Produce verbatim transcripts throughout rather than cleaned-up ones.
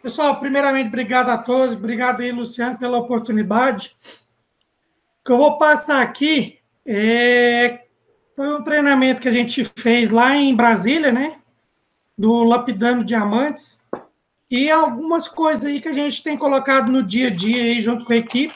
Pessoal, primeiramente, obrigado a todos, obrigado aí, Luciano, pela oportunidade. O que eu vou passar aqui é... foi um treinamento que a gente fez lá em Brasília, né? Do Lapidando Diamantes. E algumas coisas aí que a gente tem colocado no dia a dia aí junto com a equipe.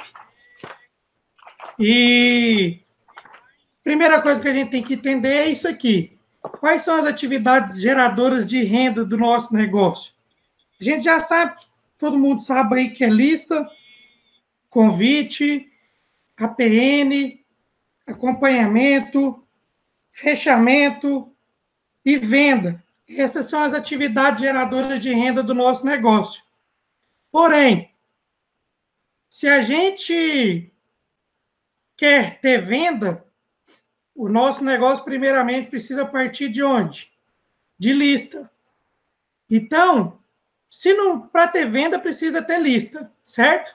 E primeira coisa que a gente tem que entender é isso aqui. Quais são as atividades geradoras de renda do nosso negócio? A gente já sabe, todo mundo sabe aí que é lista, convite, A P N, acompanhamento, fechamento e venda. Essas são as atividades geradoras de renda do nosso negócio. Porém, se a gente quer ter venda, o nosso negócio, primeiramente, precisa partir de onde? De lista. Então, se não para ter venda, precisa ter lista, certo?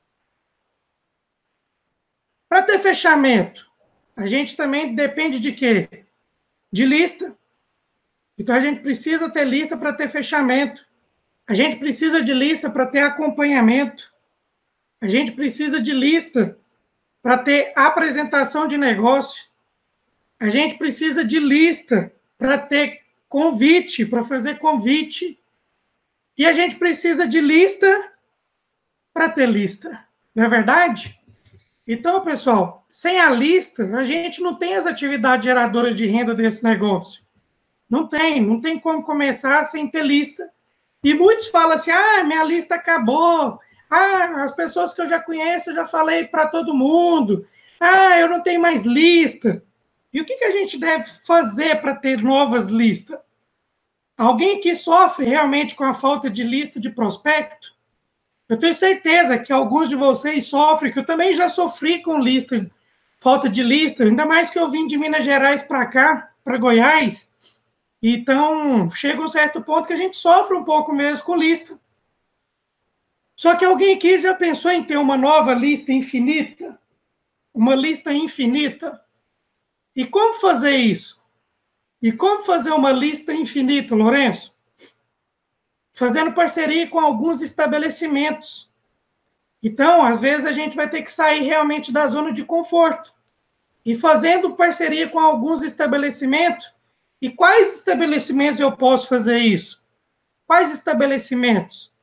Para ter fechamento, a gente também depende de quê? De lista. Então, a gente precisa ter lista para ter fechamento. A gente precisa de lista para ter acompanhamento. A gente precisa de lista para ter apresentação de negócio. A gente precisa de lista para ter convite, para fazer convite. E a gente precisa de lista para ter lista. Não é verdade? Então, pessoal, sem a lista, a gente não tem as atividades geradoras de renda desse negócio. Não tem, não tem como começar sem ter lista. E muitos falam assim, ah, minha lista acabou. Ah, as pessoas que eu já conheço, eu já falei para todo mundo. Ah, eu não tenho mais lista. E o que, que a gente deve fazer para ter novas listas? Alguém que sofre realmente com a falta de lista de prospecto? Eu tenho certeza que alguns de vocês sofrem, que eu também já sofri com lista, falta de lista, ainda mais que eu vim de Minas Gerais para cá, para Goiás. Então, chega um certo ponto que a gente sofre um pouco mesmo com lista. Só que alguém aqui já pensou em ter uma nova lista infinita? Uma lista infinita? E como fazer isso? E como fazer uma lista infinita, Lourenço? Fazendo parceria com alguns estabelecimentos. Então, às vezes, a gente vai ter que sair realmente da zona de conforto. E fazendo parceria com alguns estabelecimentos. E quais estabelecimentos eu posso fazer isso? Quais estabelecimentos?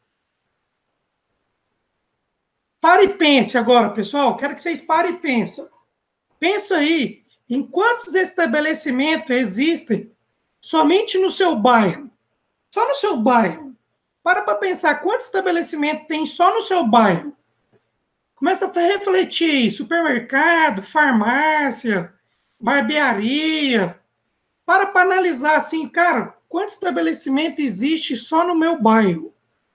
Pare e pense agora, pessoal. Quero que vocês parem e pensem. Pensa aí, em quantos estabelecimentos existem somente no seu bairro? Só no seu bairro. Para para pensar, quantos estabelecimentos tem só no seu bairro? Começa a refletir, supermercado, farmácia, barbearia. Para para analisar assim, cara, quantos estabelecimentos existe só no meu bairro?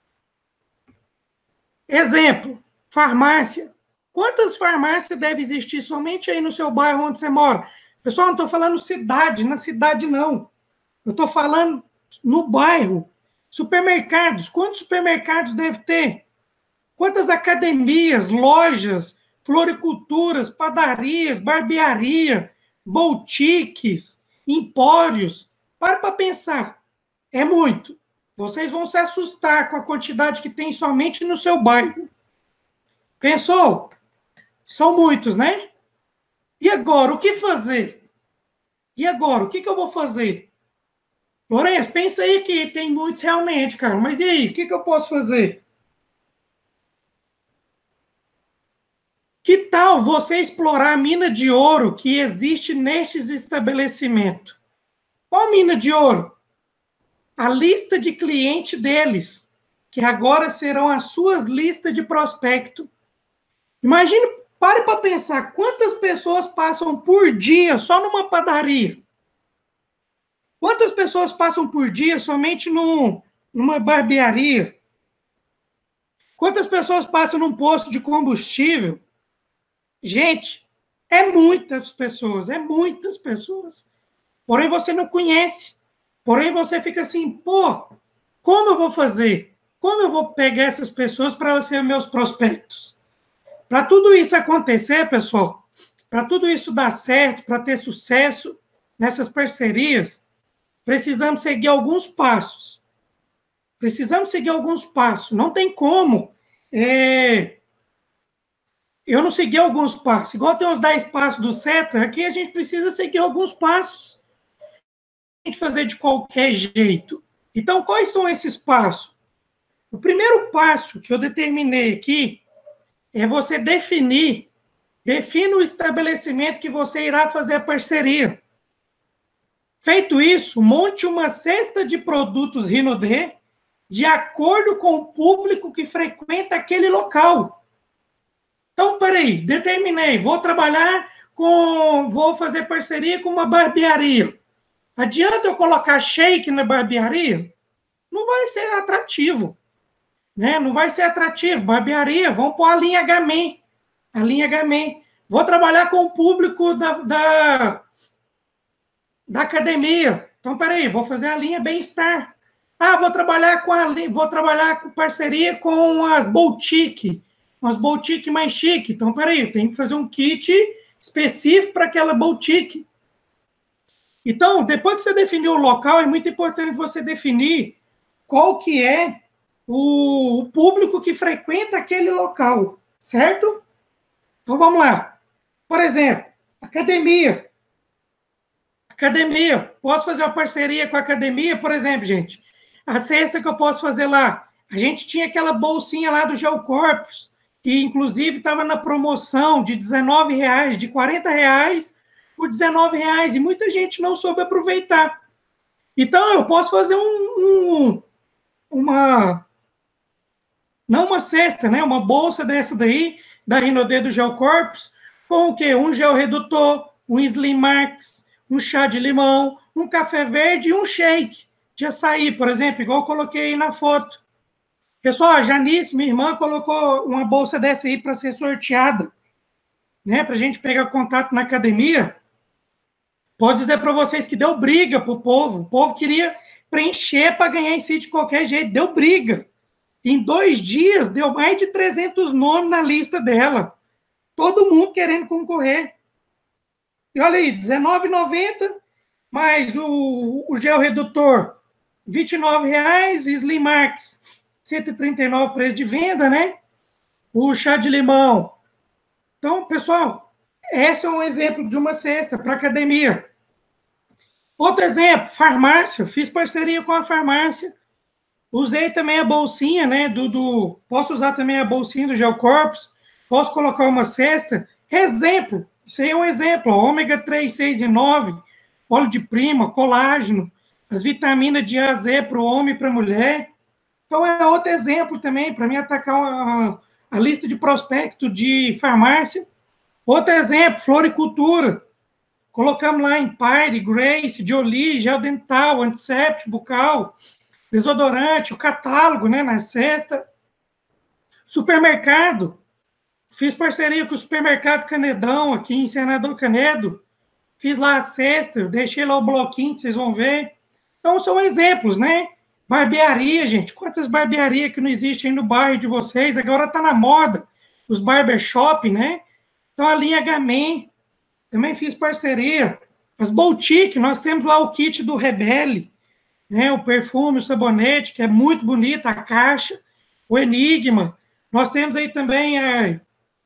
Exemplo, farmácia. Quantas farmácias deve existir somente aí no seu bairro onde você mora? Pessoal, não estou falando cidade, na cidade não. Eu estou falando no bairro. Supermercados, quantos supermercados deve ter? Quantas academias, lojas, floriculturas, padarias, barbearia, boutiques, empórios? Para para pensar. É muito. Vocês vão se assustar com a quantidade que tem somente no seu bairro. Pensou? São muitos, né? E agora, o que fazer? E agora, o que, que eu vou fazer? Lourenço, pensa aí que tem muitos realmente, cara. Mas e aí, o que, que eu posso fazer? Que tal você explorar a mina de ouro que existe nestes estabelecimentos? Qual mina de ouro? A lista de cliente deles, que agora serão as suas listas de prospecto. Imagine, pare para pensar, quantas pessoas passam por dia só numa padaria? Quantas pessoas passam por dia somente num, numa barbearia? Quantas pessoas passam num posto de combustível? Gente, é muitas pessoas, é muitas pessoas. Porém, você não conhece. Porém, você fica assim, pô, como eu vou fazer? Como eu vou pegar essas pessoas para ser meus prospectos? Para tudo isso acontecer, pessoal, para tudo isso dar certo, para ter sucesso nessas parcerias, precisamos seguir alguns passos. precisamos seguir alguns passos. Não tem como é, eu não seguir alguns passos. Igual tem os dez passos do SETA, aqui a gente precisa seguir alguns passos. A gente fazer de qualquer jeito. Então, quais são esses passos? O primeiro passo que eu determinei aqui é você definir, defina o estabelecimento que você irá fazer a parceria. Feito isso, monte uma cesta de produtos Rinodê de acordo com o público que frequenta aquele local. Então, peraí, determinei, vou trabalhar com, vou fazer parceria com uma barbearia. Adianta eu colocar shake na barbearia? Não vai ser atrativo, né? Não vai ser atrativo. Barbearia, vamos pôr a linha Gamen. A linha Gamen. Vou trabalhar com o público da, da, da academia. Então, peraí, vou fazer a linha Bem-Estar. Ah, vou trabalhar com a, vou trabalhar com parceria com as boutique, as boutique mais chique. Então, peraí, tem que fazer um kit específico para aquela boutique. Então, depois que você definiu o local, é muito importante você definir qual que é o, o público que frequenta aquele local, certo? Então, vamos lá. Por exemplo, academia. Academia. Posso fazer uma parceria com a academia, por exemplo, gente. A cesta que eu posso fazer lá. A gente tinha aquela bolsinha lá do Geocorpus, que inclusive estava na promoção de dezenove reais, de quarenta reais por dezenove reais, e muita gente não soube aproveitar. Então, eu posso fazer um, um, uma... Não uma cesta, né? Uma bolsa dessa daí, da Rinodê do Geocorpus, com o quê? Um gel redutor, um Slim Max, um chá de limão, um café verde e um shake de açaí, por exemplo, igual eu coloquei aí na foto. Pessoal, a Janice, minha irmã, colocou uma bolsa dessa aí para ser sorteada, né? Para a gente pegar contato na academia. Pode dizer para vocês que deu briga para o povo. O povo queria preencher para ganhar em si de qualquer jeito. Deu briga. Em dois dias, deu mais de trezentos nomes na lista dela. Todo mundo querendo concorrer. E olha aí, dezenove reais e noventa centavos, mais o, o gel redutor, vinte e nove reais, Slim Max, cento e trinta e nove reais preço de venda, né? O chá de limão. Então, pessoal, esse é um exemplo de uma cesta para academia. Outro exemplo, farmácia. Fiz parceria com a farmácia. Usei também a bolsinha, né? Do, do, posso usar também a bolsinha do Geocorpus. Posso colocar uma cesta. Exemplo. Isso aí é um exemplo. Ômega três, seis e nove, óleo de prima, colágeno, as vitaminas de A a Z para o homem e para a mulher. Então, é outro exemplo também para mim atacar a, a lista de prospecto de farmácia. Outro exemplo, floricultura. Colocamos lá Empire, Grace, Jolie, gel dental, antisséptico bucal, desodorante, o catálogo, né, na cesta. Supermercado. Fiz parceria com o Supermercado Canedão, aqui em Senador Canedo. Fiz lá a cesta, deixei lá o bloquinho, vocês vão ver. Então, são exemplos, né? Barbearia, gente. Quantas barbearias que não existem aí no bairro de vocês? Agora tá na moda. Os barbershop, né? Então, a linha Gamen. Também fiz parceria. As boutique, nós temos lá o kit do Rebelle, né? O perfume, o sabonete, que é muito bonito, a caixa. O Enigma. Nós temos aí também é,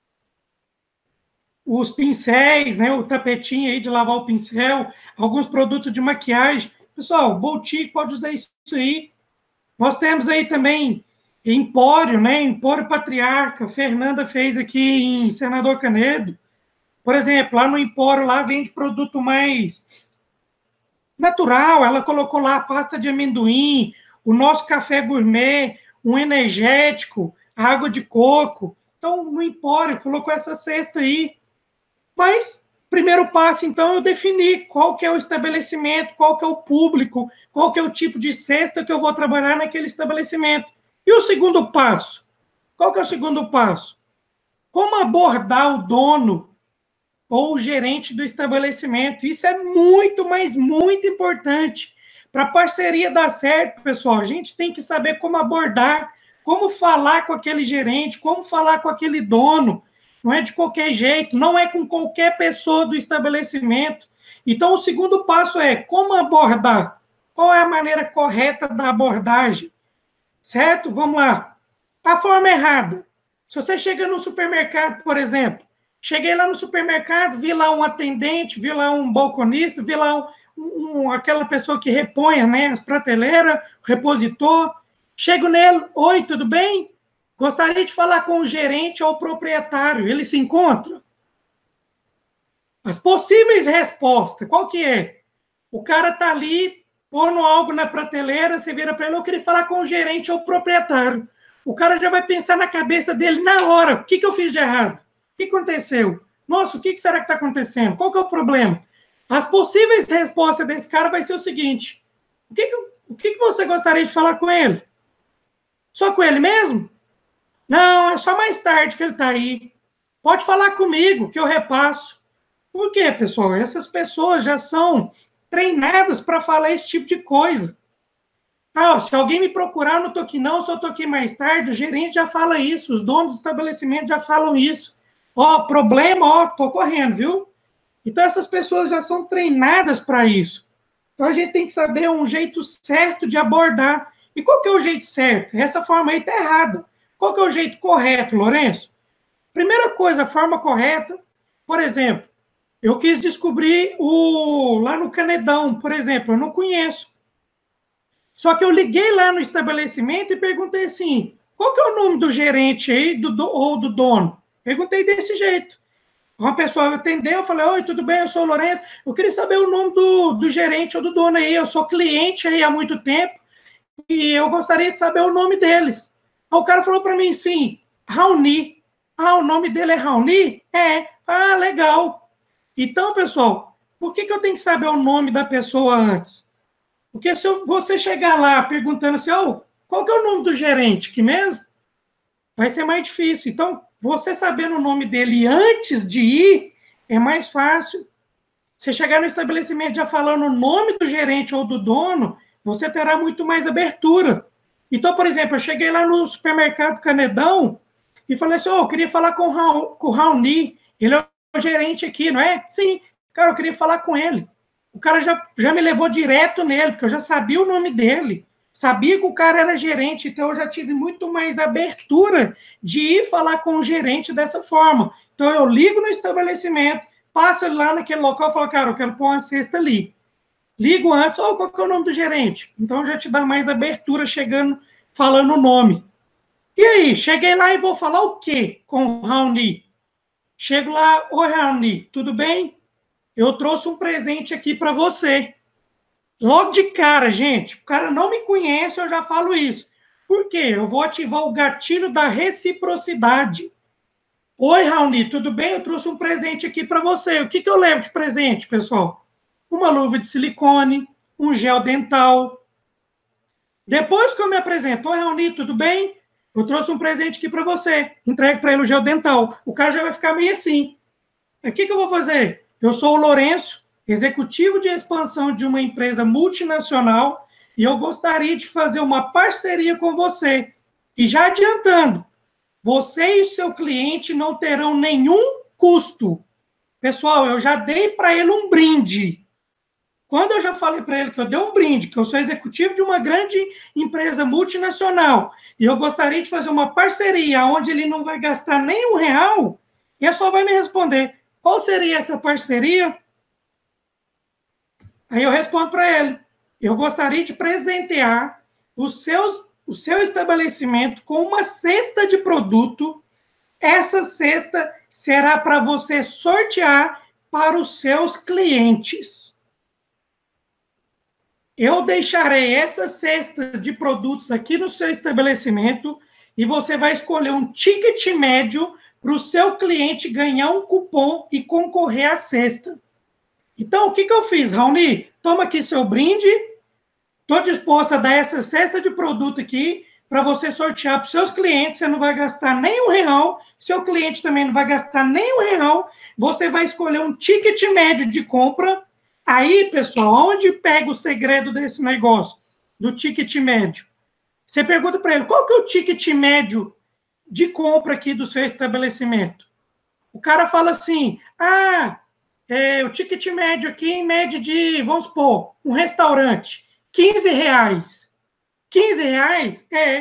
os pincéis, né? O tapetinho aí de lavar o pincel. Alguns produtos de maquiagem. Pessoal, boutique pode usar isso aí. Nós temos aí também Empório, né? Empório Patriarca. Fernanda fez aqui em Senador Canedo. Por exemplo, lá no Empório, lá vende produto mais natural. Ela colocou lá a pasta de amendoim, o nosso café gourmet, um energético, água de coco. Então, no Empório, colocou essa cesta aí. Mas, primeiro passo, então, eu defini qual que é o estabelecimento, qual que é o público, qual que é o tipo de cesta que eu vou trabalhar naquele estabelecimento. E o segundo passo? Qual que é o segundo passo? Como abordar o dono ou o gerente do estabelecimento? Isso é muito, mas muito importante. Para a parceria dar certo, pessoal, a gente tem que saber como abordar, como falar com aquele gerente, como falar com aquele dono. Não é de qualquer jeito, não é com qualquer pessoa do estabelecimento. Então, o segundo passo é como abordar. Qual é a maneira correta da abordagem? certo? Vamos lá. A forma errada. Se você chega no supermercado, por exemplo, cheguei lá no supermercado, vi lá um atendente, vi lá um balconista, vi lá um, um, aquela pessoa que repõe, né, as prateleiras, o repositor. Chego nele, oi, tudo bem? Gostaria de falar com o gerente ou o proprietário. Ele se encontra? As possíveis respostas, qual que é? O cara tá ali, pondo algo na prateleira, você vira para ele, eu queria falar com o gerente ou o proprietário. O cara já vai pensar na cabeça dele na hora, o que, que eu fiz de errado? O que aconteceu? Nossa, o que, que será que está acontecendo? Qual que é o problema? As possíveis respostas desse cara vai ser o seguinte, o que, que, o que, que você gostaria de falar com ele? Só com ele mesmo? Não, é só mais tarde que ele está aí. Pode falar comigo, que eu repasso. Por quê, pessoal? Essas pessoas já são treinadas para falar esse tipo de coisa. Ah, ó, se alguém me procurar, eu não estou aqui não, só estou aqui mais tarde, o gerente já fala isso, os donos do estabelecimento já falam isso. Ó, problema, ó, estou correndo, viu? Então, essas pessoas já são treinadas para isso. Então, a gente tem que saber um jeito certo de abordar. E qual que é o jeito certo? Essa forma aí está errada. Qual que é o jeito correto, Lourenço? Primeira coisa, a forma correta, por exemplo, eu quis descobrir o lá no Canedão, por exemplo, eu não conheço. Só que eu liguei lá no estabelecimento e perguntei assim, qual que é o nome do gerente aí, do, do, ou do dono? Perguntei desse jeito. Uma pessoa atendeu, eu falei, oi, tudo bem, eu sou o Lourenço, eu queria saber o nome do, do gerente ou do dono aí, eu sou cliente aí há muito tempo e eu gostaria de saber o nome deles. Aí o cara falou para mim assim, Raoni. Ah, o nome dele é Raoni? É. Ah, legal. Então, pessoal, por que, que eu tenho que saber o nome da pessoa antes? Porque se você chegar lá perguntando assim, oh, qual que é o nome do gerente aqui mesmo? Vai ser mais difícil. Então, você sabendo o nome dele antes de ir, é mais fácil. Você chegar no estabelecimento já falando o nome do gerente ou do dono, você terá muito mais abertura. Então, por exemplo, eu cheguei lá no supermercado Canedão e falei assim, oh, eu queria falar com o, Raul, com o Raoni, ele é o gerente aqui, não é? Sim, cara, eu queria falar com ele. O cara já, já me levou direto nele, porque eu já sabia o nome dele. Sabia que o cara era gerente, então eu já tive muito mais abertura de ir falar com o gerente dessa forma. Então eu ligo no estabelecimento, passo lá naquele local e falo, cara, eu quero pôr uma cesta ali. Ligo antes, oh, qual que é o nome do gerente? Então já te dá mais abertura chegando, falando o nome. E aí, cheguei lá e vou falar o quê com o Raoni? Chego lá, oi Raoni, tudo bem? Eu trouxe um presente aqui para você. Logo de cara, gente, o cara não me conhece, eu já falo isso. Por quê? Eu vou ativar o gatilho da reciprocidade. Oi, Raoni, tudo bem? Eu trouxe um presente aqui para você. O que, que eu levo de presente, pessoal? Uma luva de silicone, um gel dental. Depois que eu me apresento, oi, Raoni, tudo bem? Eu trouxe um presente aqui para você. Entregue para ele o gel dental. O cara já vai ficar meio assim. O que, que eu vou fazer? Eu sou o Lourenço, executivo de expansão de uma empresa multinacional, e eu gostaria de fazer uma parceria com você. E já adiantando, você e o seu cliente não terão nenhum custo. Pessoal, eu já dei para ele um brinde. Quando eu já falei para ele que eu dei um brinde, que eu sou executivo de uma grande empresa multinacional, e eu gostaria de fazer uma parceria onde ele não vai gastar nem um real, ele só vai me responder, qual seria essa parceria? Aí eu respondo para ele, eu gostaria de presentear os seus, o seu estabelecimento com uma cesta de produto. Essa cesta será para você sortear para os seus clientes. Eu deixarei essa cesta de produtos aqui no seu estabelecimento e você vai escolher um ticket médio para o seu cliente ganhar um cupom e concorrer à cesta. Então, o que, que eu fiz, Raoni? Toma aqui seu brinde. Estou disposto a dar essa cesta de produto aqui para você sortear para os seus clientes. Você não vai gastar nem um real. Seu cliente também não vai gastar nem um real. Você vai escolher um ticket médio de compra. Aí, pessoal, onde pega o segredo desse negócio? Do ticket médio. Você pergunta para ele, qual que é o ticket médio de compra aqui do seu estabelecimento? O cara fala assim, ah, é, o ticket médio aqui em média de, vamos supor, um restaurante, quinze reais. quinze reais? É.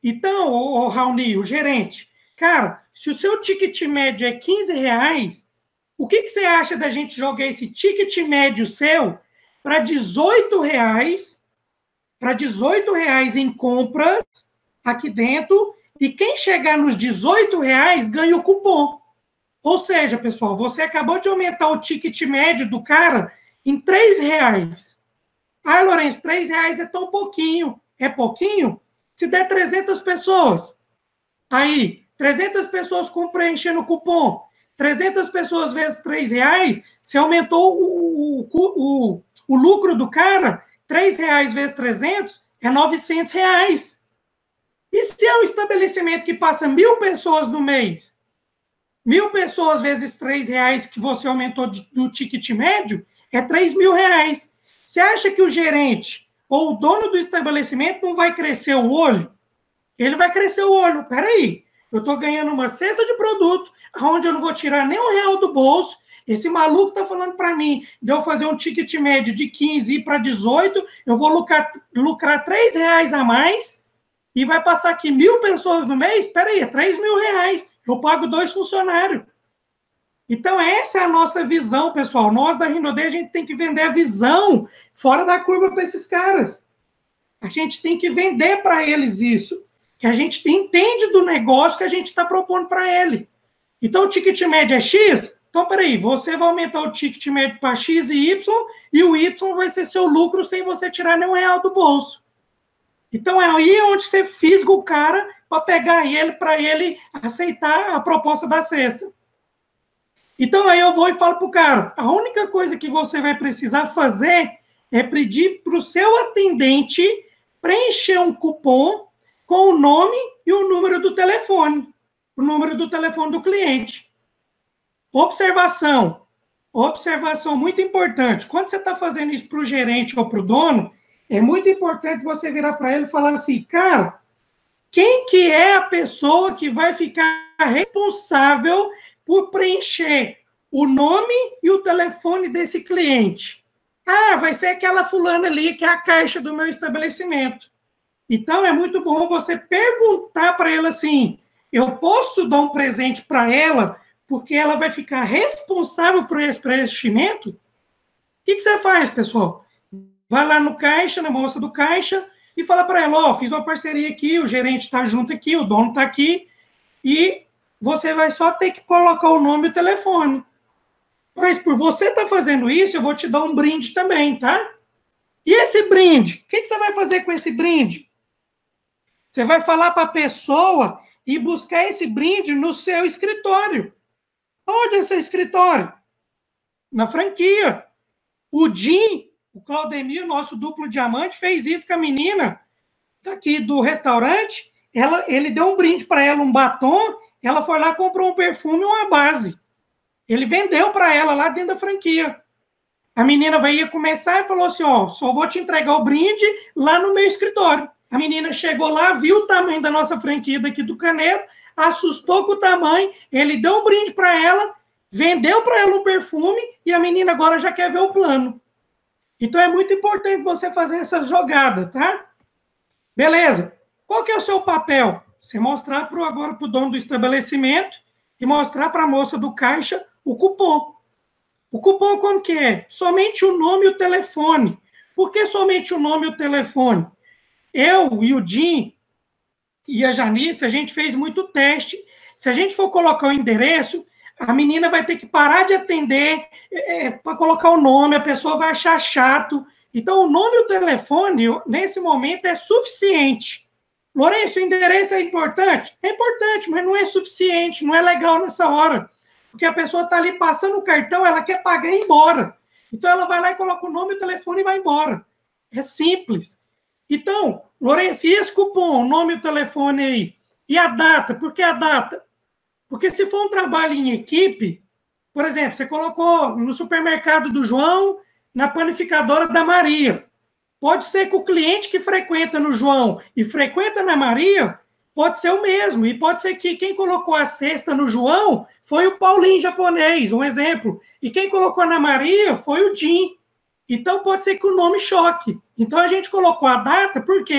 Então, o Raoni, o gerente, cara, se o seu ticket médio é quinze reais, o que, que você acha da gente jogar esse ticket médio seu para dezoito reais, para dezoito reais em compras aqui dentro, e quem chegar nos dezoito reais ganha o cupom. Ou seja, pessoal, você acabou de aumentar o ticket médio do cara em três reais. Ah, Lourenço, três reais é tão pouquinho. É pouquinho? Se der trezentas pessoas. Aí, trezentas pessoas preenchendo o cupom. trezentas pessoas vezes três reais, você aumentou o, o, o, o lucro do cara. três reais vezes trezentos é novecentos reais. E se é um estabelecimento que passa mil pessoas no mês? Mil pessoas vezes três reais que você aumentou do ticket médio é três mil reais. Você acha que o gerente ou o dono do estabelecimento não vai crescer o olho? Ele vai crescer o olho. Peraí, eu estou ganhando uma cesta de produto onde eu não vou tirar nem um real do bolso. Esse maluco está falando para mim de eu fazer um ticket médio de quinze e ir para dezoito, eu vou lucrar, lucrar três reais a mais e vai passar aqui mil pessoas no mês? Peraí, é três mil reais. Eu pago dois funcionários. Então, essa é a nossa visão, pessoal. Nós, da Rinode, a gente tem que vender a visão fora da curva para esses caras. A gente tem que vender para eles isso. Que a gente entende do negócio que a gente está propondo para ele. Então, o ticket médio é X? Então, peraí, você vai aumentar o ticket médio para X e Y, e o Y vai ser seu lucro sem você tirar nenhum real do bolso. Então, é aí onde você fisga o cara para pegar ele, para ele aceitar a proposta da cesta. Então, aí eu vou e falo para o cara, a única coisa que você vai precisar fazer é pedir para o seu atendente preencher um cupom com o nome e o número do telefone, o número do telefone do cliente. Observação, observação muito importante. Quando você está fazendo isso para o gerente ou para o dono, é muito importante você virar para ele e falar assim, cara, quem que é a pessoa que vai ficar responsável por preencher o nome e o telefone desse cliente? Ah, vai ser aquela fulana ali que é a caixa do meu estabelecimento. Então, é muito bom você perguntar para ela assim, eu posso dar um presente para ela porque ela vai ficar responsável por esse preenchimento? O que, que você faz, pessoal? Vai lá no caixa, na moça do caixa, e fala para ela, ó, oh, fiz uma parceria aqui, o gerente está junto aqui, o dono está aqui, e você vai só ter que colocar o nome e o telefone. Mas por você estar tá fazendo isso, eu vou te dar um brinde também, tá? E esse brinde? O que, que você vai fazer com esse brinde? Você vai falar para a pessoa e buscar esse brinde no seu escritório. Onde é seu escritório? Na franquia. O Jim, o Claudemir, nosso duplo diamante, fez isso com a menina daqui do restaurante. Ela, ele deu um brinde para ela, um batom. Ela foi lá, comprou um perfume e uma base. Ele vendeu para ela lá dentro da franquia. A menina vai ia começar e falou assim, ó, só vou te entregar o brinde lá no meu escritório. A menina chegou lá, viu o tamanho da nossa franquia daqui do Caneiro, assustou com o tamanho, ele deu um brinde para ela, vendeu para ela um perfume e a menina agora já quer ver o plano. Então, é muito importante você fazer essa jogada, tá? Beleza. Qual que é o seu papel? Você mostrar pro, agora para o dono do estabelecimento e mostrar para a moça do caixa o cupom. O cupom como que é? Somente o nome e o telefone. Por que somente o nome e o telefone? Eu e o Jim e a Janice, a gente fez muito teste. Se a gente for colocar o endereço, a menina vai ter que parar de atender é, para colocar o nome, a pessoa vai achar chato. Então, o nome e o telefone, nesse momento, é suficiente. Lourenço, o endereço é importante? É importante, mas não é suficiente, não é legal nessa hora. Porque a pessoa está ali passando o cartão, ela quer pagar e ir embora. Então, ela vai lá e coloca o nome e o telefone e vai embora. É simples. Então, Lourenço, e esse cupom, o nome e o telefone aí? E a data? Por que a data? Porque se for um trabalho em equipe, por exemplo, você colocou no supermercado do João, na panificadora da Maria. Pode ser que o cliente que frequenta no João e frequenta na Maria, pode ser o mesmo. E pode ser que quem colocou a cesta no João foi o Paulinho japonês, um exemplo. E quem colocou na Maria foi o Jim. Então, pode ser que o nome choque. Então, a gente colocou a data, por quê?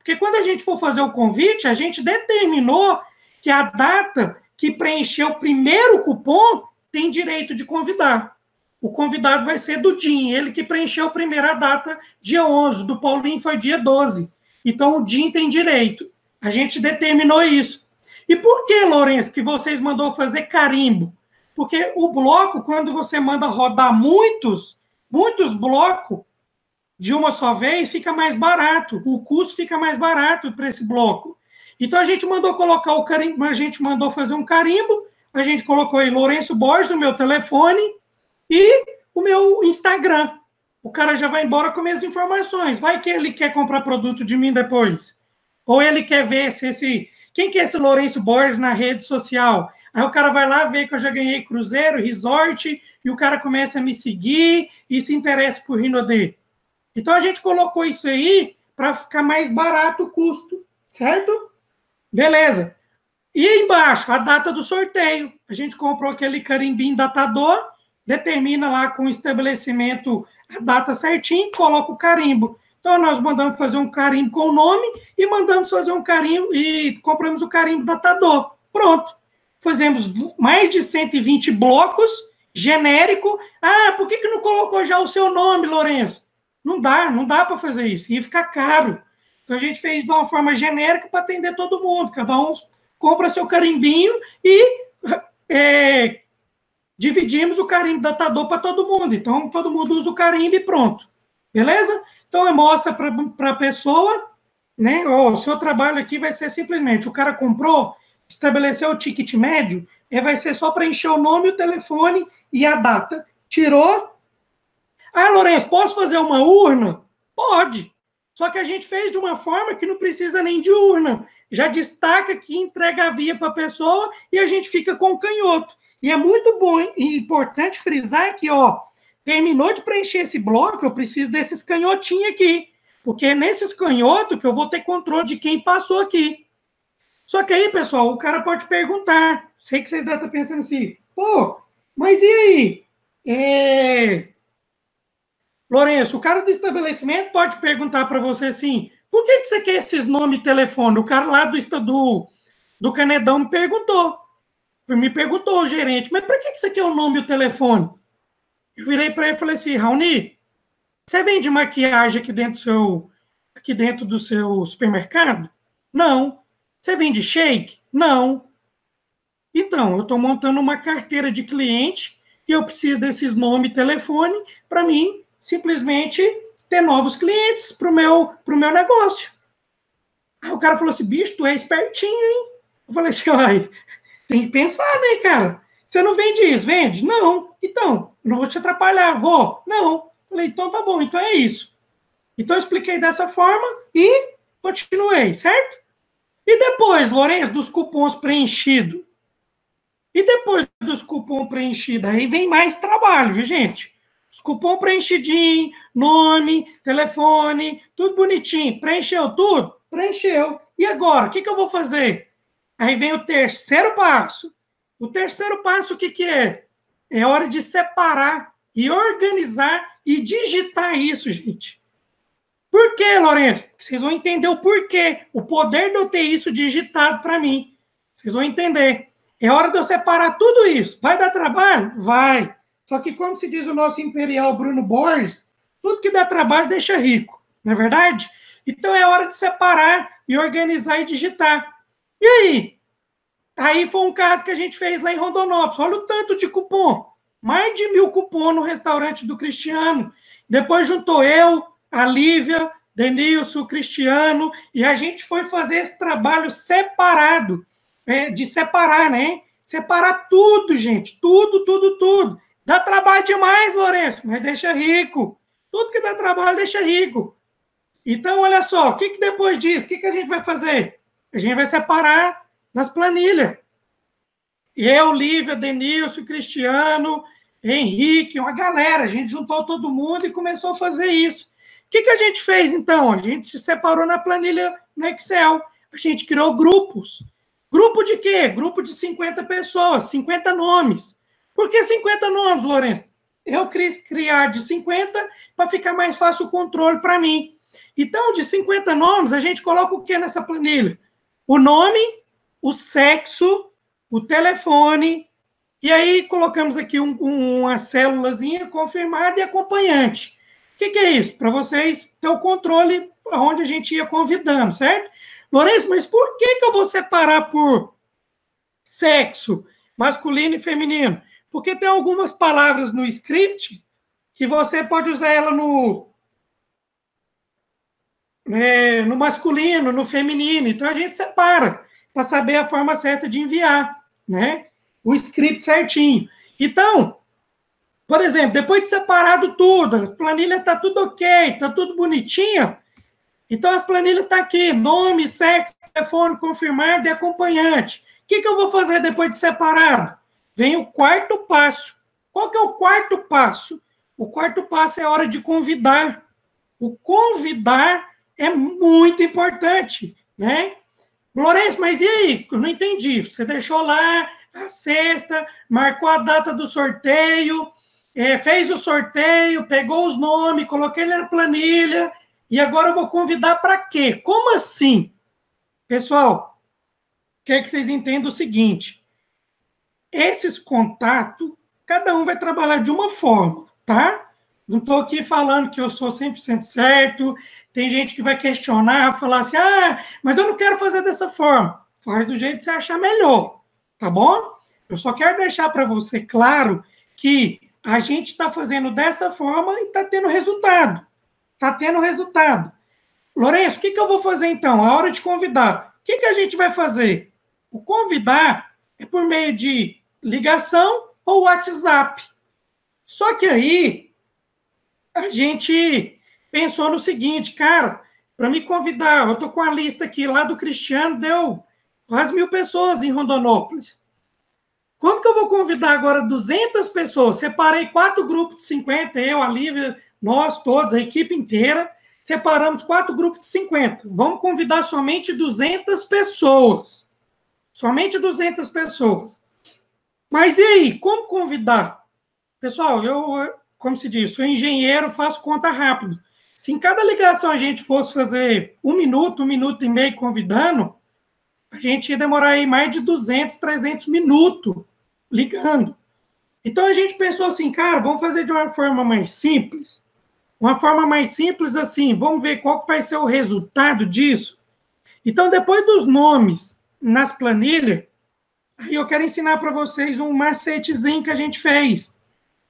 Porque quando a gente for fazer o convite, a gente determinou que a data que preencheu o primeiro cupom tem direito de convidar. O convidado vai ser do Jim, ele que preencheu a primeira data, dia onze, do Paulinho foi dia doze. Então, o Jim tem direito. A gente determinou isso. E por que, Lourenço, que vocês mandou fazer carimbo? Porque o bloco, quando você manda rodar muitos, muitos blocos de uma só vez, fica mais barato. O custo fica mais barato para esse bloco. Então, a gente mandou colocar o carimbo, a gente mandou fazer um carimbo, a gente colocou aí Lourenço Borges, o meu telefone, e o meu Instagram. O cara já vai embora com minhas informações. Vai que ele quer comprar produto de mim depois. Ou ele quer ver se esse... Quem que é esse Lourenço Borges na rede social? Aí o cara vai lá ver que eu já ganhei cruzeiro, resort, e o cara começa a me seguir e se interessa por Rinodê. Então, a gente colocou isso aí para ficar mais barato o custo, certo? Beleza. E aí embaixo, a data do sorteio. A gente comprou aquele carimbinho datador, determina lá com o estabelecimento a data certinho, coloca o carimbo. Então, nós mandamos fazer um carimbo com o nome e mandamos fazer um carimbo e compramos o carimbo datador. Pronto. Fizemos mais de cento e vinte blocos, genérico. Ah, por que, que não colocou já o seu nome, Lourenço? Não dá, não dá para fazer isso. Ia ficar caro. Então, a gente fez de uma forma genérica para atender todo mundo. Cada um compra seu carimbinho e é, dividimos o carimbo datador para todo mundo. Então, todo mundo usa o carimbo e pronto. Beleza? Então, mostra para a pessoa, né? Oh, o seu trabalho aqui vai ser simplesmente, o cara comprou, estabeleceu o ticket médio, e vai ser só preencher o nome, o telefone e a data. Tirou? Ah, Lourenço, posso fazer uma urna? Pode. Só que a gente fez de uma forma que não precisa nem de urna. Já destaca que entrega a via para a pessoa e a gente fica com o canhoto. E é muito bom e importante frisar que, ó, terminou de preencher esse bloco, eu preciso desses canhotinhos aqui. Porque é nesses canhotos que eu vou ter controle de quem passou aqui. Só que aí, pessoal, o cara pode perguntar. Sei que vocês devem estar pensando assim, pô, mas e aí? É... Lourenço, o cara do estabelecimento pode perguntar para você assim, por que, que você quer esses nomes e telefone? O cara lá do, do, do Canedão me perguntou. Me perguntou o gerente, mas para que, que você quer o nome e o telefone? Eu virei para ele e falei assim, Raoni, você vende maquiagem aqui dentro do seu, aqui dentro do seu supermercado? Não. Você vende shake? Não. Então, eu estou montando uma carteira de cliente e eu preciso desses nome e telefone para mim simplesmente ter novos clientes para o meu, pro meu negócio. Aí o cara falou assim, bicho, tu é espertinho, hein? Eu falei assim, olha, tem que pensar, né, cara? Você não vende isso? Vende? Não. Então, não vou te atrapalhar. Vou? Não. Falei, então tá bom, então é isso. Então eu expliquei dessa forma e continuei, certo? E depois, Lourenço, dos cupons preenchidos? E depois dos cupons preenchidos? Aí vem mais trabalho, viu, gente? Os cupons preenchidinhos, nome, telefone, tudo bonitinho. Preencheu tudo? Preencheu. E agora, o que, que eu vou fazer? Aí vem o terceiro passo. O terceiro passo, o que, que é? É hora de separar e organizar e digitar isso, gente. Por quê, Lourenço? Vocês vão entender o porquê. O poder de eu ter isso digitado para mim. Vocês vão entender. É hora de eu separar tudo isso. Vai dar trabalho? Vai. Só que, como se diz o nosso imperial Bruno Borges, tudo que dá trabalho deixa rico. Não é verdade? Então, é hora de separar e organizar e digitar. E aí? Aí foi um caso que a gente fez lá em Rondonópolis. Olha o tanto de cupom. Mais de mil cupom no restaurante do Cristiano. Depois juntou eu, a Lívia, Denilson, o Cristiano, e a gente foi fazer esse trabalho separado. É, de separar, né? Separar tudo, gente. Tudo, tudo, tudo. Dá trabalho demais, Lourenço, mas deixa rico. Tudo que dá trabalho deixa rico. Então, olha só, o que, que depois disso, o que, que a gente vai fazer? A gente vai separar nas planilhas. Eu, Lívia, Denilson, Cristiano, Henrique, uma galera. A gente juntou todo mundo e começou a fazer isso. O que, que a gente fez, então? A gente se separou na planilha no Excel. A gente criou grupos. Grupo de quê? Grupo de cinquenta pessoas, cinquenta nomes. Por que cinquenta nomes, Lourenço? Eu quis criar de cinquenta para ficar mais fácil o controle para mim. Então, de cinquenta nomes, a gente coloca o que nessa planilha? O nome, o sexo, o telefone, e aí colocamos aqui um, um, uma célulazinha confirmada e acompanhante. O que, que é isso? Para vocês terem o controle para onde a gente ia convidando, certo? Lourenço, mas por que, que eu vou separar por sexo, masculino e feminino? Porque tem algumas palavras no script que você pode usar ela no, é, no masculino, no feminino. Então, a gente separa para saber a forma certa de enviar, né? O script certinho. Então, por exemplo, depois de separado tudo, a planilha está tudo ok, está tudo bonitinha, então as planilhas estão tá aqui, nome, sexo, telefone confirmado e acompanhante. O que, que eu vou fazer depois de separado? Vem o quarto passo. Qual que é o quarto passo? O quarto passo é a hora de convidar. O convidar é muito importante, né? Lourenço, mas e aí? Eu não entendi. Você deixou lá a cesta, marcou a data do sorteio, é, fez o sorteio, pegou os nomes, coloquei na planilha, e agora eu vou convidar para quê? Como assim? Pessoal, quero que vocês entendam o seguinte. Esses contatos, cada um vai trabalhar de uma forma, tá? Não estou aqui falando que eu sou cem por cento certo. Tem gente que vai questionar, falar assim, ah, mas eu não quero fazer dessa forma. Faz do jeito que você achar melhor, tá bom? Eu só quero deixar para você claro que a gente está fazendo dessa forma e está tendo resultado. Está tendo resultado. Lourenço, o que, que eu vou fazer então? A hora de convidar. O que, que a gente vai fazer? O convidar é por meio de ligação ou WhatsApp. Só que aí a gente pensou no seguinte, cara, para me convidar, eu estou com a lista aqui lá do Cristiano, deu quase mil pessoas em Rondonópolis. Como que eu vou convidar agora duzentas pessoas? Separei quatro grupos de cinquenta, eu, a Lívia, nós todos, a equipe inteira, separamos quatro grupos de cinquenta. Vamos convidar somente duzentas pessoas. Somente duzentas pessoas. Mas e aí, como convidar? Pessoal, eu, como se diz, sou engenheiro, faço conta rápido. Se em cada ligação a gente fosse fazer um minuto, um minuto e meio convidando, a gente ia demorar aí mais de duzentos, trezentos minutos ligando. Então a gente pensou assim, cara, vamos fazer de uma forma mais simples. Uma forma mais simples assim, vamos ver qual que vai ser o resultado disso. Então, depois dos nomes nas planilhas, aí eu quero ensinar para vocês um macetezinho que a gente fez.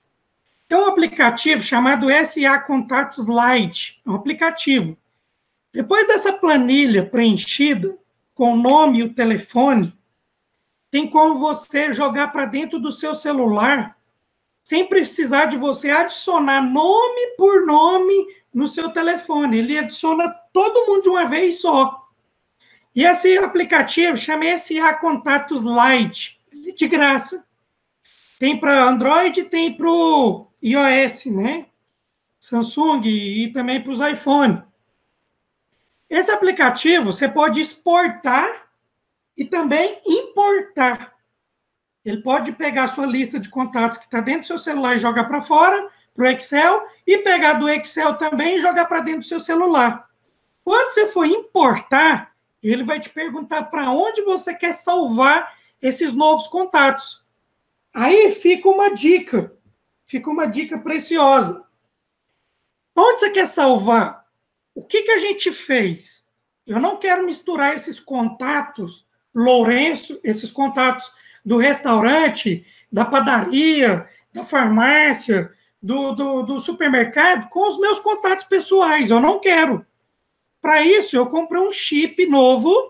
Tem um aplicativo chamado S A Contatos Lite, é um aplicativo. Depois dessa planilha preenchida, com o nome e o telefone, tem como você jogar para dentro do seu celular, sem precisar de você adicionar nome por nome no seu telefone. Ele adiciona todo mundo de uma vez só. E esse aplicativo chama S A Contatos Lite, de graça. Tem para Android, tem para o iOS, né? Samsung e também para os iPhone. Esse aplicativo você pode exportar e também importar. Ele pode pegar a sua lista de contatos que está dentro do seu celular e jogar para fora, para o Excel, e pegar do Excel também e jogar para dentro do seu celular. Quando você for importar, ele vai te perguntar para onde você quer salvar esses novos contatos. Aí fica uma dica, fica uma dica preciosa. Onde você quer salvar? O que, que a gente fez? Eu não quero misturar esses contatos, Lourenço, esses contatos do restaurante, da padaria, da farmácia, do, do, do supermercado, com os meus contatos pessoais. Eu não quero. Para isso, eu comprei um chip novo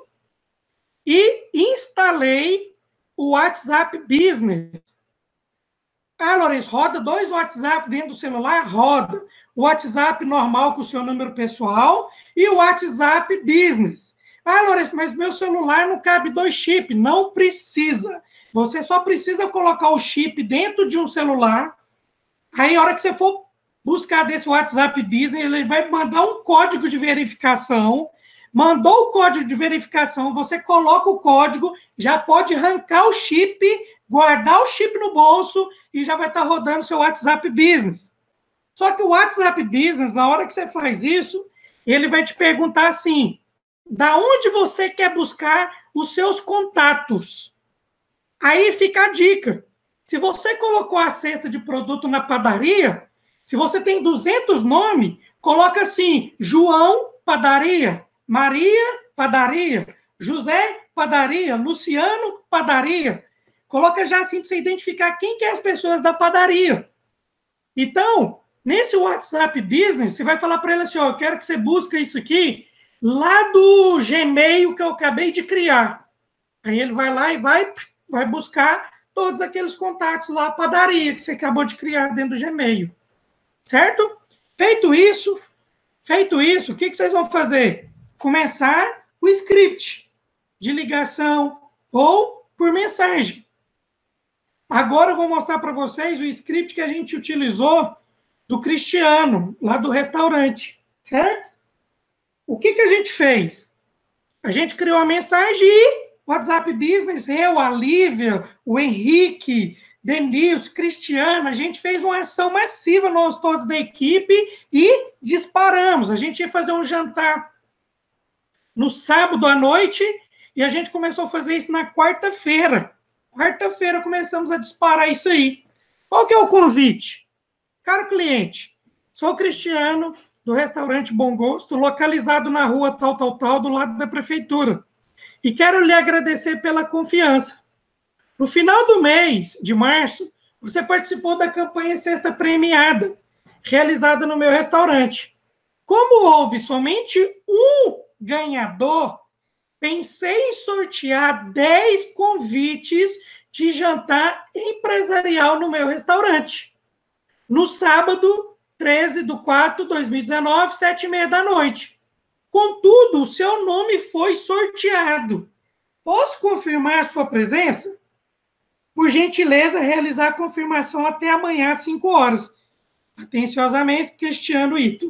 e instalei o WhatsApp Business. Ah, Lourenço, roda dois WhatsApp dentro do celular? Roda. O WhatsApp normal com o seu número pessoal e o WhatsApp Business. Ah, Lourenço, mas meu celular não cabe dois chips. Não precisa. Você só precisa colocar o chip dentro de um celular. Aí, a hora que você for buscar desse WhatsApp Business, ele vai mandar um código de verificação. Mandou o código de verificação, você coloca o código, já pode arrancar o chip, guardar o chip no bolso e já vai estar rodando seu WhatsApp Business. Só que o WhatsApp Business, na hora que você faz isso, ele vai te perguntar assim, da onde você quer buscar os seus contatos? Aí fica a dica. Se você colocou a cesta de produto na padaria, se você tem duzentos nomes, coloca assim, João, padaria, Maria, padaria, José, padaria, Luciano, padaria. Coloca já assim para você identificar quem que é as pessoas da padaria. Então, nesse WhatsApp Business, você vai falar para ele assim, ó, eu quero que você busque isso aqui lá do Gmail que eu acabei de criar. Aí ele vai lá e vai, vai buscar todos aqueles contatos lá, a padaria que você acabou de criar dentro do Gmail. Certo? Feito isso, feito isso, o que, que vocês vão fazer? Começar o script de ligação ou por mensagem. Agora eu vou mostrar para vocês o script que a gente utilizou do Cristiano, lá do restaurante, certo? O que, que a gente fez? A gente criou a mensagem e WhatsApp Business, eu, a Lívia, o Henrique, Denilson, Cristiano, a gente fez uma ação massiva, nós todos da equipe, e disparamos. A gente ia fazer um jantar no sábado à noite e a gente começou a fazer isso na quarta-feira. Quarta-feira começamos a disparar isso aí. Qual que é o convite? Caro cliente, sou o Cristiano, do restaurante Bom Gosto, localizado na rua tal, tal, tal, do lado da prefeitura. E quero lhe agradecer pela confiança. No final do mês de março, você participou da campanha Cesta Premiada, realizada no meu restaurante. Como houve somente um ganhador, pensei em sortear dez convites de jantar empresarial no meu restaurante. No sábado, treze de quatro de dois mil e dezenove, sete e meia da noite. Contudo, o seu nome foi sorteado. Posso confirmar a sua presença? Por gentileza, realizar a confirmação até amanhã às cinco horas. Atenciosamente, Cristiano Ito.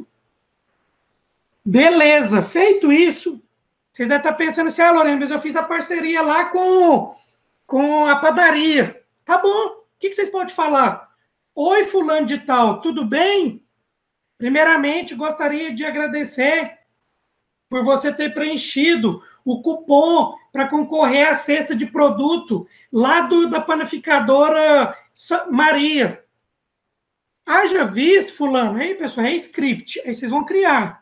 Beleza, feito isso, você deve estar pensando assim, ah, Lorena, mas eu fiz a parceria lá com, com a padaria. Tá bom, o que, que vocês podem falar? Oi, fulano de tal, tudo bem? Primeiramente, gostaria de agradecer por você ter preenchido o cupom para concorrer à cesta de produto lá do, da panificadora Maria. Haja visto, fulano, aí, pessoal, é script, aí vocês vão criar.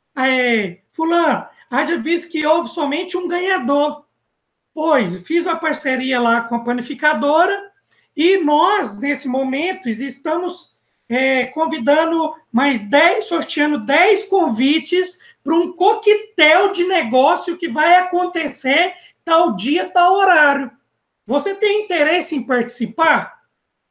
Aí, fulano, haja visto que houve somente um ganhador. Pois, fiz a parceria lá com a panificadora e nós, nesse momento, estamos é, convidando mais dez, sorteando dez convites para um coquetel de negócio que vai acontecer tal dia, tal horário. Você tem interesse em participar?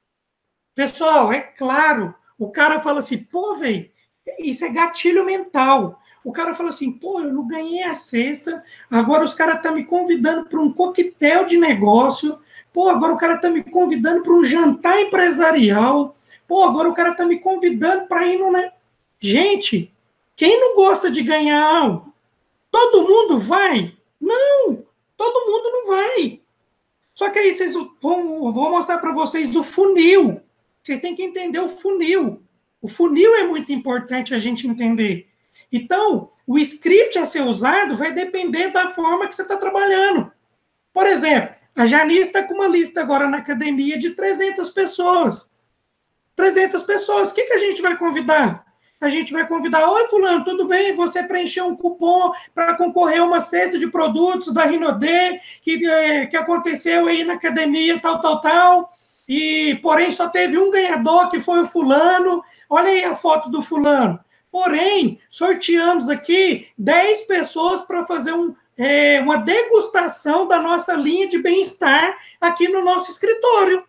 Pessoal, é claro, o cara fala assim, pô, velho, isso é gatilho mental. O cara fala assim, pô, eu não ganhei a cesta, agora os caras estão me convidando para um coquetel de negócio, pô, agora o cara está me convidando para um jantar empresarial, pô, agora o cara está me convidando para ir no... Gente, quem não gosta de ganhar algo? Todo mundo vai? Não, todo mundo não vai. Só que aí vocês vão, vou mostrar para vocês o funil. Vocês têm que entender o funil. O funil é muito importante a gente entender. Então, o script a ser usado vai depender da forma que você está trabalhando. Por exemplo, a Janice está com uma lista agora na academia de trezentas pessoas. trezentas pessoas. O que, que a gente vai convidar? A gente vai convidar, oi, fulano, tudo bem? Você preencheu um cupom para concorrer a uma cesta de produtos da Rinodê que, é, que aconteceu aí na academia, tal, tal, tal. E, porém, só teve um ganhador, que foi o fulano. Olha aí a foto do fulano. Porém, sorteamos aqui dez pessoas para fazer um, é, uma degustação da nossa linha de bem-estar aqui no nosso escritório.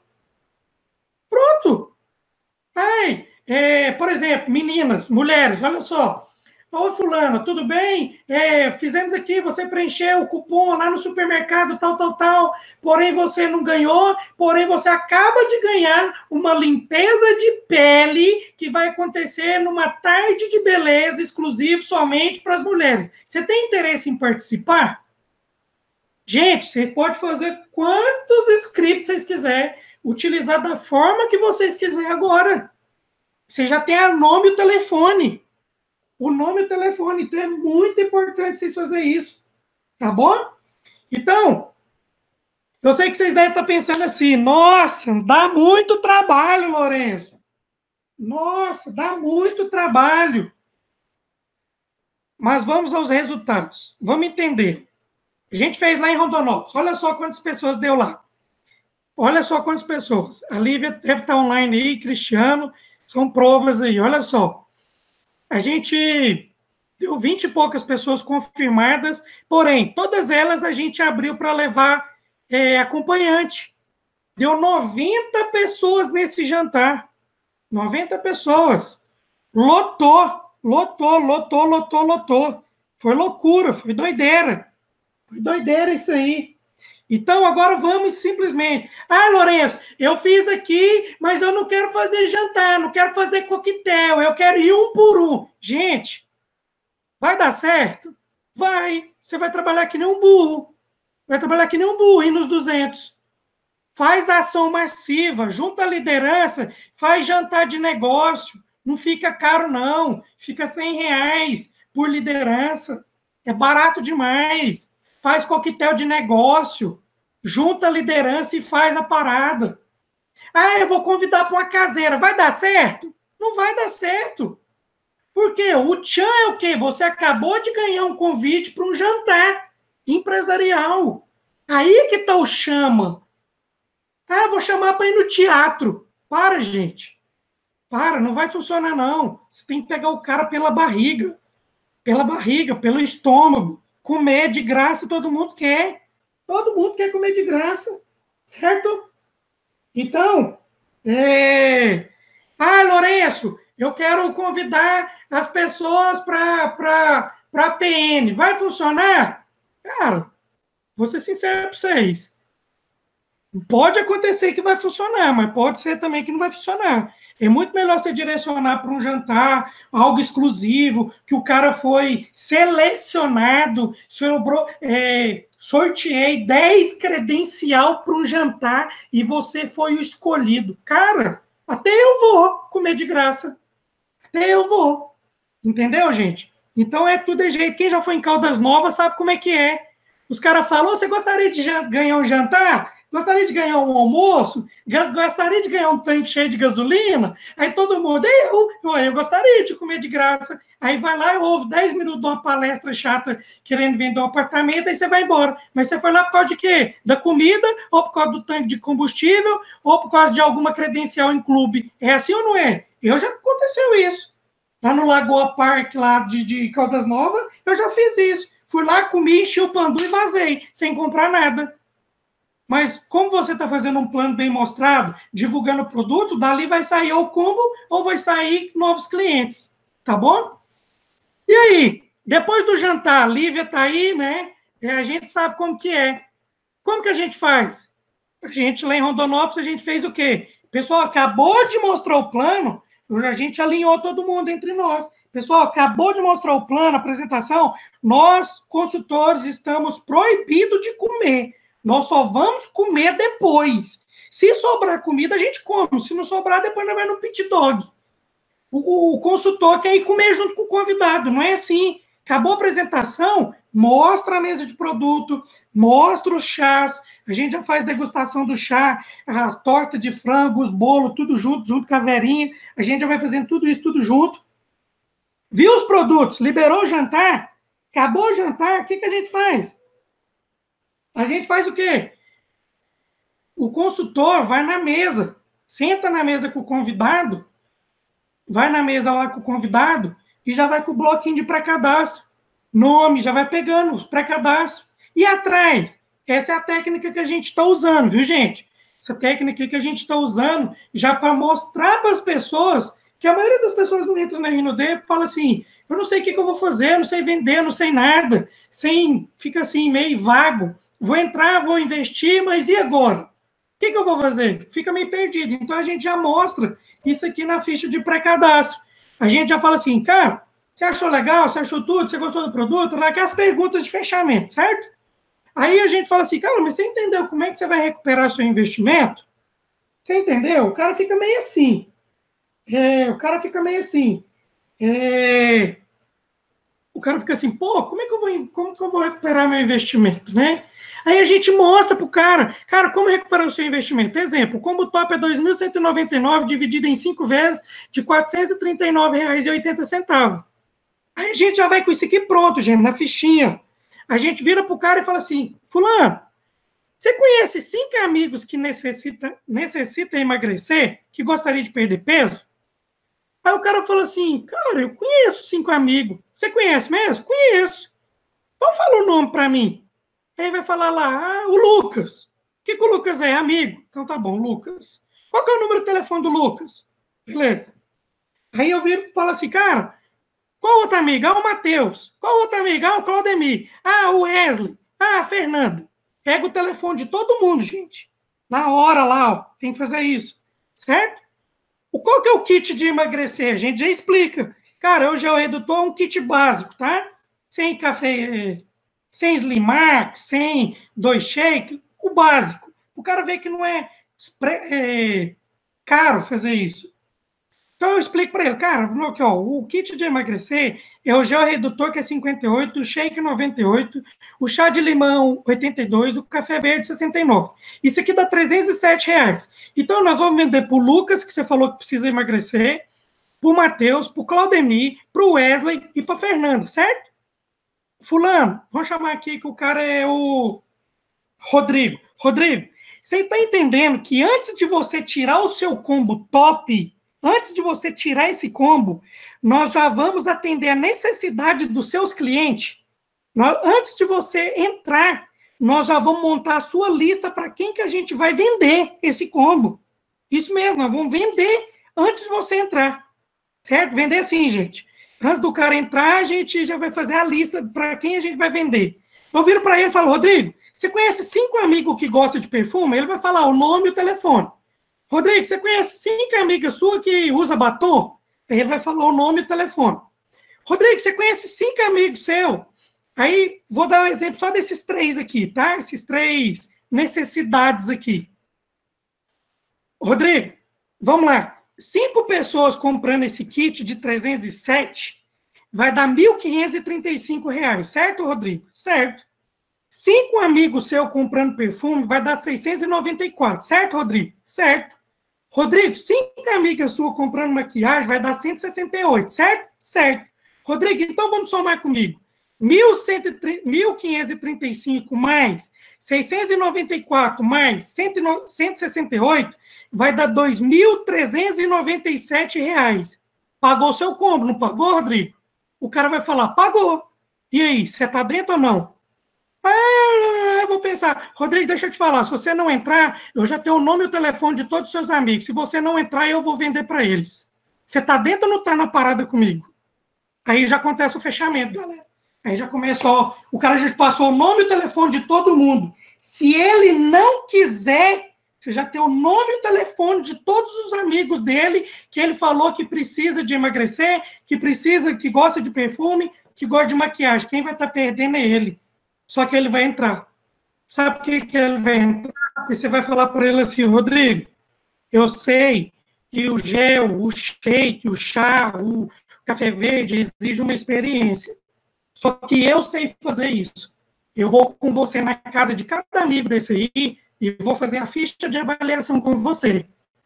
Pronto. Ai, é, por exemplo, meninas, mulheres, olha só. Oi, fulano, tudo bem? É, fizemos aqui, você preencheu o cupom lá no supermercado, tal, tal, tal, porém você não ganhou, porém você acaba de ganhar uma limpeza de pele que vai acontecer numa tarde de beleza exclusivo somente para as mulheres. Você tem interesse em participar? Gente, vocês podem fazer quantos scripts vocês quiserem, utilizar da forma que vocês quiserem agora. Você já tem o nome e o telefone. o nome e o telefone. Então, é muito importante vocês fazerem isso. Tá bom? Então, eu sei que vocês devem estar pensando assim, nossa, dá muito trabalho, Lourenço. Nossa, dá muito trabalho. Mas vamos aos resultados. Vamos entender. A gente fez lá em Rondonópolis. Olha só quantas pessoas deu lá. Olha só quantas pessoas. A Lívia deve estar online aí, Cristiano. São provas aí. Olha só. A gente deu vinte e poucas pessoas confirmadas, porém, todas elas a gente abriu para levar é, acompanhante. Deu noventa pessoas nesse jantar. noventa pessoas. Lotou, lotou, lotou, lotou, lotou. Foi loucura, foi doideira. Foi doideira isso aí. Então, agora vamos simplesmente. Ah, Lourenço, eu fiz aqui, mas eu não quero fazer jantar, não quero fazer coquetel, eu quero ir um por um. Gente, vai dar certo? Vai. Você vai trabalhar que nem um burro. Vai trabalhar que nem um burro, ir nos duzentos. Faz ação massiva, junta a liderança, faz jantar de negócio. Não fica caro, não. Fica cem reais por liderança. É barato demais. Faz coquetel de negócio, junta a liderança e faz a parada. Ah, eu vou convidar para uma caseira. Vai dar certo? Não vai dar certo. Por quê? O tchan é o quê? Você acabou de ganhar um convite para um jantar empresarial. Aí que está o chama. Ah, vou chamar para ir no teatro. Para, gente. Para, não vai funcionar, não. Você tem que pegar o cara pela barriga. Pela barriga, pelo estômago. Comer de graça todo mundo quer. Todo mundo quer comer de graça. Certo? Então, é... ah, Lourenço, eu quero convidar as pessoas para a P N. Vai funcionar? Cara, vou ser sincero para vocês. Pode acontecer que vai funcionar, mas pode ser também que não vai funcionar. É muito melhor você direcionar para um jantar, algo exclusivo, que o cara foi selecionado, sobrou, é, sorteei dez credencial para um jantar e você foi o escolhido. Cara, até eu vou comer de graça. Até eu vou. Entendeu, gente? Então é tudo de jeito. Quem já foi em Caldas Novas sabe como é que é. Os caras falam, você gostaria de ganhar um jantar? Gostaria de ganhar um almoço? Gostaria de ganhar um tanque cheio de gasolina? Aí todo mundo, eu, eu, eu gostaria de comer de graça. Aí vai lá e ouve dez minutos de uma palestra chata querendo vender um apartamento, aí você vai embora. Mas você foi lá por causa de quê? Da comida, ou por causa do tanque de combustível, ou por causa de alguma credencial em clube. É assim ou não é? Eu já aconteceu isso. Lá no Lagoa Park, lá de, de Caldas Novas, eu já fiz isso. Fui lá, comi, enchi o pandu e vazei, sem comprar nada. Mas como você está fazendo um plano bem mostrado, divulgando o produto, dali vai sair ou combo ou vai sair novos clientes. Tá bom? E aí? Depois do jantar, a Lívia está aí, né? A gente sabe como que é. Como que a gente faz? A gente lá em Rondonópolis, a gente fez o quê? O pessoal acabou de mostrar o plano, a gente alinhou todo mundo entre nós. Pessoal, acabou de mostrar o plano, a apresentação, nós, consultores, estamos proibidos de comer. Nós só vamos comer depois. Se sobrar comida, a gente come. Se não sobrar, depois nós vamos no pit dog. O, o consultor quer ir comer junto com o convidado. Não é assim. Acabou a apresentação, mostra a mesa de produto, mostra os chás. A gente já faz degustação do chá, as tortas de frango, os bolos, tudo junto, junto com a Verinha. A gente já vai fazendo tudo isso, tudo junto. Viu os produtos? Liberou o jantar? Acabou o jantar? O que, que a gente faz? A gente faz o quê? O consultor vai na mesa, senta na mesa com o convidado, vai na mesa lá com o convidado e já vai com o bloquinho de pré-cadastro. Nome, já vai pegando os pré-cadastros. E atrás, essa é a técnica que a gente está usando, viu, gente? Essa técnica que a gente está usando já para mostrar para as pessoas, que a maioria das pessoas não entra na R N D e fala assim, eu não sei o que, que eu vou fazer, eu não sei vender, eu não sei nada, sem, fica assim meio vago. Vou entrar, vou investir, mas e agora? O que, que eu vou fazer? Fica meio perdido. Então, a gente já mostra isso aqui na ficha de pré-cadastro. A gente já fala assim, cara, você achou legal? Você achou tudo? Você gostou do produto? Aquelas perguntas de fechamento, certo? Aí a gente fala assim, cara, mas você entendeu como é que você vai recuperar seu investimento? Você entendeu? O cara fica meio assim. É, o cara fica meio assim. É... o cara fica assim, pô, como é que eu vou, como que eu vou recuperar meu investimento, né? Aí a gente mostra pro cara, cara, como recuperar o seu investimento? Exemplo, o combo top é dois mil cento e noventa e nove dividido em cinco vezes de quatrocentos e trinta e nove reais e oitenta centavos. Aí a gente já vai com isso aqui pronto, gente, na fichinha. A gente vira pro cara e fala assim, fulano, você conhece cinco amigos que necessitam necessita emagrecer, que gostaria de perder peso? Aí o cara fala assim, cara, eu conheço cinco amigos. Você conhece mesmo? Conheço. Então fala o nome para mim. Aí vai falar lá, ah, o Lucas. O que, que o Lucas é? Amigo. Então tá bom, Lucas. Qual que é o número de telefone do Lucas? Beleza. Aí eu viro e falo assim, cara, qual outro amigo? Ah, o Matheus. Qual outro amigo? Ah, o Claudemir. Ah, o Wesley. Ah, a Fernanda. Pega o telefone de todo mundo, gente. Na hora lá, ó, tem que fazer isso. Certo? O qual que é o kit de emagrecer? A gente já explica. Cara, hoje é o redutor, um kit básico, tá? Sem café, sem Slimax, sem dois shake, o básico. O cara vê que não é, é caro fazer isso. Então eu explico para ele, cara, aqui, ó, o kit de emagrecer é o gel redutor, que é cinquenta e oito, o shake noventa e oito, o chá de limão oitenta e dois, o café verde sessenta e nove. Isso aqui dá trezentos e sete reais. Então nós vamos vender para o Lucas, que você falou que precisa emagrecer, para o Matheus, para o Claudemir, para o Wesley e para a Fernanda, certo? Fulano, vamos chamar aqui que o cara é o Rodrigo. Rodrigo, você está entendendo que antes de você tirar o seu combo top, antes de você tirar esse combo, nós já vamos atender a necessidade dos seus clientes. Nós, antes de você entrar, nós já vamos montar a sua lista para quem que a gente vai vender esse combo. Isso mesmo, nós vamos vender antes de você entrar. Certo? Vender assim, gente. Antes do cara entrar, a gente já vai fazer a lista para quem a gente vai vender. Eu viro para ele e falo, Rodrigo, você conhece cinco amigos que gostam de perfume? Ele vai falar o nome e o telefone. Rodrigo, você conhece cinco amigas suas que usa batom? Aí ele vai falar o nome e o telefone. Rodrigo, você conhece cinco amigos seus? Aí, vou dar um exemplo só desses três aqui, tá? Esses três necessidades aqui. Rodrigo, vamos lá. Cinco pessoas comprando esse kit de trezentos e sete vai dar mil quinhentos e trinta e cinco reais, certo, Rodrigo? Certo. Cinco amigos seus comprando perfume vai dar seiscentos e noventa e quatro, certo, Rodrigo? Certo. Rodrigo, cinco amigas suas comprando maquiagem vai dar cento e sessenta e oito, certo? Certo. Rodrigo, então vamos somar comigo. mil quinhentos e trinta e cinco mais seiscentos e noventa e quatro mais cento e sessenta e oito vai dar dois mil trezentos e noventa e sete reais. Pagou seu combo, não pagou, Rodrigo? O cara vai falar, pagou. E aí, você tá dentro ou não? Ah, eu vou pensar. Rodrigo, deixa eu te falar, se você não entrar, eu já tenho o nome e o telefone de todos os seus amigos. Se você não entrar, eu vou vender para eles. Você tá dentro ou não tá na parada comigo? Aí já acontece o fechamento, galera. Aí já começa, ó, o cara já passou o nome e o telefone de todo mundo. Se ele não quiser, você já tem o nome e o telefone de todos os amigos dele, que ele falou que precisa de emagrecer, que precisa, que gosta de perfume, que gosta de maquiagem. Quem vai estar perdendo é ele. Só que ele vai entrar. Sabe por que, que ele vai entrar? Porque você vai falar para ele assim, Rodrigo, eu sei que o gel, o shake, o chá, o café verde exige uma experiência. Só que eu sei fazer isso. Eu vou com você na casa de cada amigo desse aí e vou fazer a ficha de avaliação com você.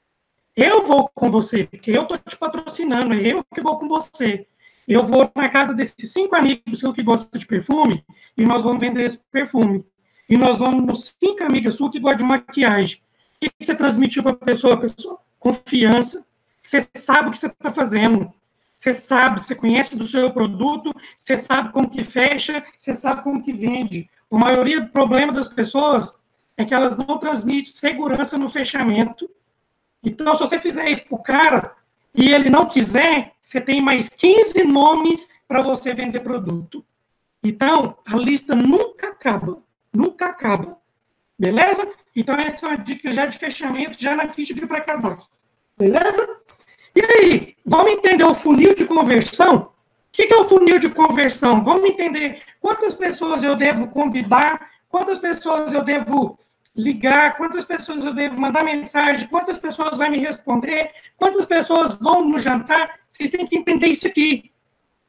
Eu vou com você, porque eu estou te patrocinando, é eu que vou com você. Eu vou na casa desses cinco amigos que gostam de perfume e nós vamos vender esse perfume. E nós vamos nos cinco amigas suas que gostam de maquiagem. O que você transmitiu para a pessoa, pessoa? Confiança. Você sabe o que você está fazendo. Você sabe, você conhece do seu produto, você sabe como que fecha, você sabe como que vende. A maioria do problema das pessoas é que elas não transmitem segurança no fechamento. Então, se você fizer isso para o cara e ele não quiser, você tem mais quinze nomes para você vender produto. Então, a lista nunca acaba. Nunca acaba. Beleza? Então, essa é uma dica já de fechamento, já na ficha de pré-cadastro. Beleza? E aí, vamos entender o funil de conversão? O que é o funil de conversão? Vamos entender quantas pessoas eu devo convidar, quantas pessoas eu devo ligar, quantas pessoas eu devo mandar mensagem, quantas pessoas vão me responder, quantas pessoas vão no jantar. Vocês têm que entender isso aqui.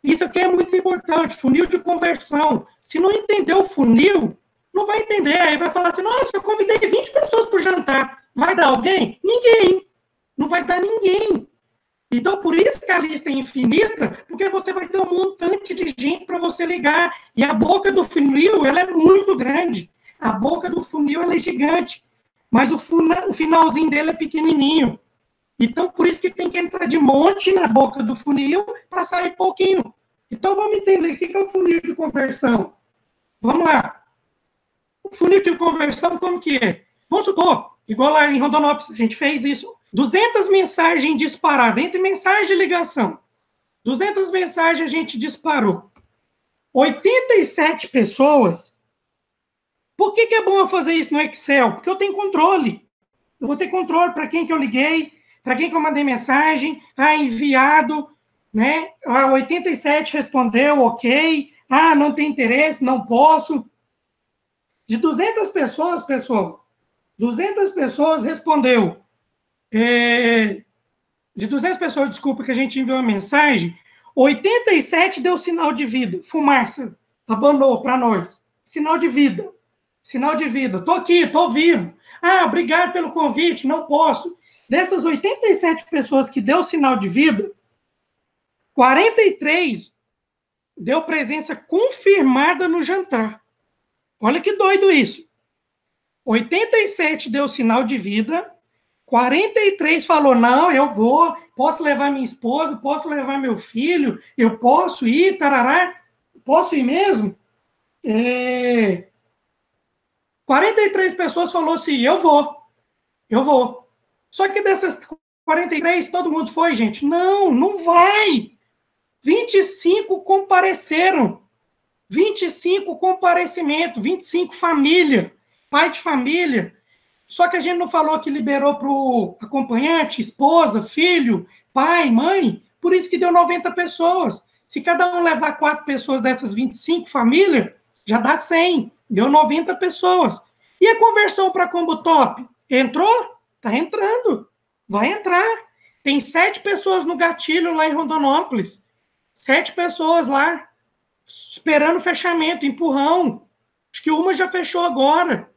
Isso aqui é muito importante, funil de conversão. Se não entender o funil, não vai entender. Aí vai falar assim, nossa, eu convidei vinte pessoas para o jantar. Vai dar alguém? Ninguém. Não vai dar ninguém. Então, por isso que a lista é infinita, porque você vai ter um montante de gente para você ligar. E a boca do funil, ela é muito grande. A boca do funil, ela é gigante. Mas o, funa, o finalzinho dele é pequenininho. Então, por isso que tem que entrar de monte na boca do funil para sair pouquinho. Então, vamos entender o que é o funil de conversão. Vamos lá. O funil de conversão, como que é? Vamos supor, igual lá em Rondonópolis, a gente fez isso. duzentas mensagens disparadas, entre mensagem e ligação. duzentas mensagens a gente disparou. oitenta e sete pessoas. Por que, que é bom eu fazer isso no Excel? Porque eu tenho controle. Eu vou ter controle para quem que eu liguei, para quem que eu mandei mensagem, ah, enviado, né? Ah, oitenta e sete respondeu, ok. Ah, não tem interesse, não posso. De duzentas pessoas, pessoal, duzentas pessoas respondeu. É, de duzentas pessoas, desculpa, que a gente enviou a mensagem, oitenta e sete deu sinal de vida, fumaça, abanou para nós. Sinal de vida. Sinal de vida. Tô aqui, tô vivo. Ah, obrigado pelo convite, não posso. Dessas oitenta e sete pessoas que deu sinal de vida, quarenta e três deu presença confirmada no jantar. Olha que doido isso. oitenta e sete deu sinal de vida, quarenta e três falou, não, eu vou, posso levar minha esposa, posso levar meu filho, eu posso ir, tarará, posso ir mesmo? É... quarenta e três pessoas falou assim, eu vou, eu vou. Só que dessas quarenta e três, todo mundo foi, gente? Não, não vai. vinte e cinco compareceram. vinte e cinco comparecimentos, vinte e cinco família, pai de família. Só que a gente não falou que liberou para o acompanhante, esposa, filho, pai, mãe, por isso que deu noventa pessoas. Se cada um levar quatro pessoas dessas vinte e cinco famílias, já dá cem, deu noventa pessoas. E a conversão para combo top? Entrou? Está entrando. Vai entrar. Tem sete pessoas no gatilho lá em Rondonópolis. Sete pessoas lá, esperando fechamento, empurrão. Acho que uma já fechou agora.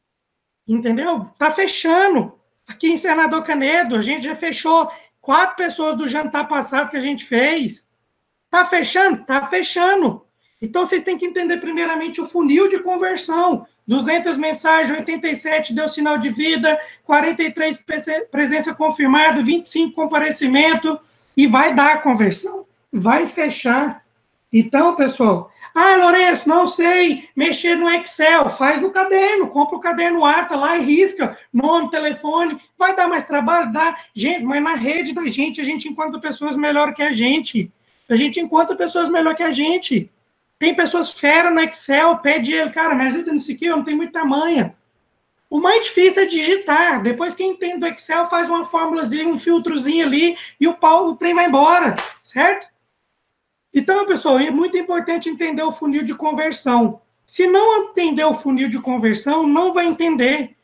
Entendeu? Tá fechando. Aqui em Senador Canedo, a gente já fechou quatro pessoas do jantar passado que a gente fez. Tá fechando? Tá fechando. Então, vocês têm que entender primeiramente o funil de conversão. duzentas mensagens, oitenta e sete deu sinal de vida, quarenta e três presença confirmada, vinte e cinco comparecimento, e vai dar a conversão. Vai fechar. Então, pessoal, ah, Lourenço, não sei mexer no Excel, faz no caderno, compra o caderno ata lá e risca nome, telefone, vai dar mais trabalho? Dá. Gente, mas na rede da gente, a gente encontra pessoas melhor que a gente. A gente encontra pessoas melhor que a gente. Tem pessoas fera no Excel, pede ele, cara, me ajuda nisso aqui, eu não tenho muita manha. O mais difícil é digitar. Depois quem entende do Excel faz uma fórmulazinha, um filtrozinho ali, e o pau, o trem vai embora, certo? Então, pessoal, é muito importante entender o funil de conversão. Se não entender o funil de conversão, não vai entender.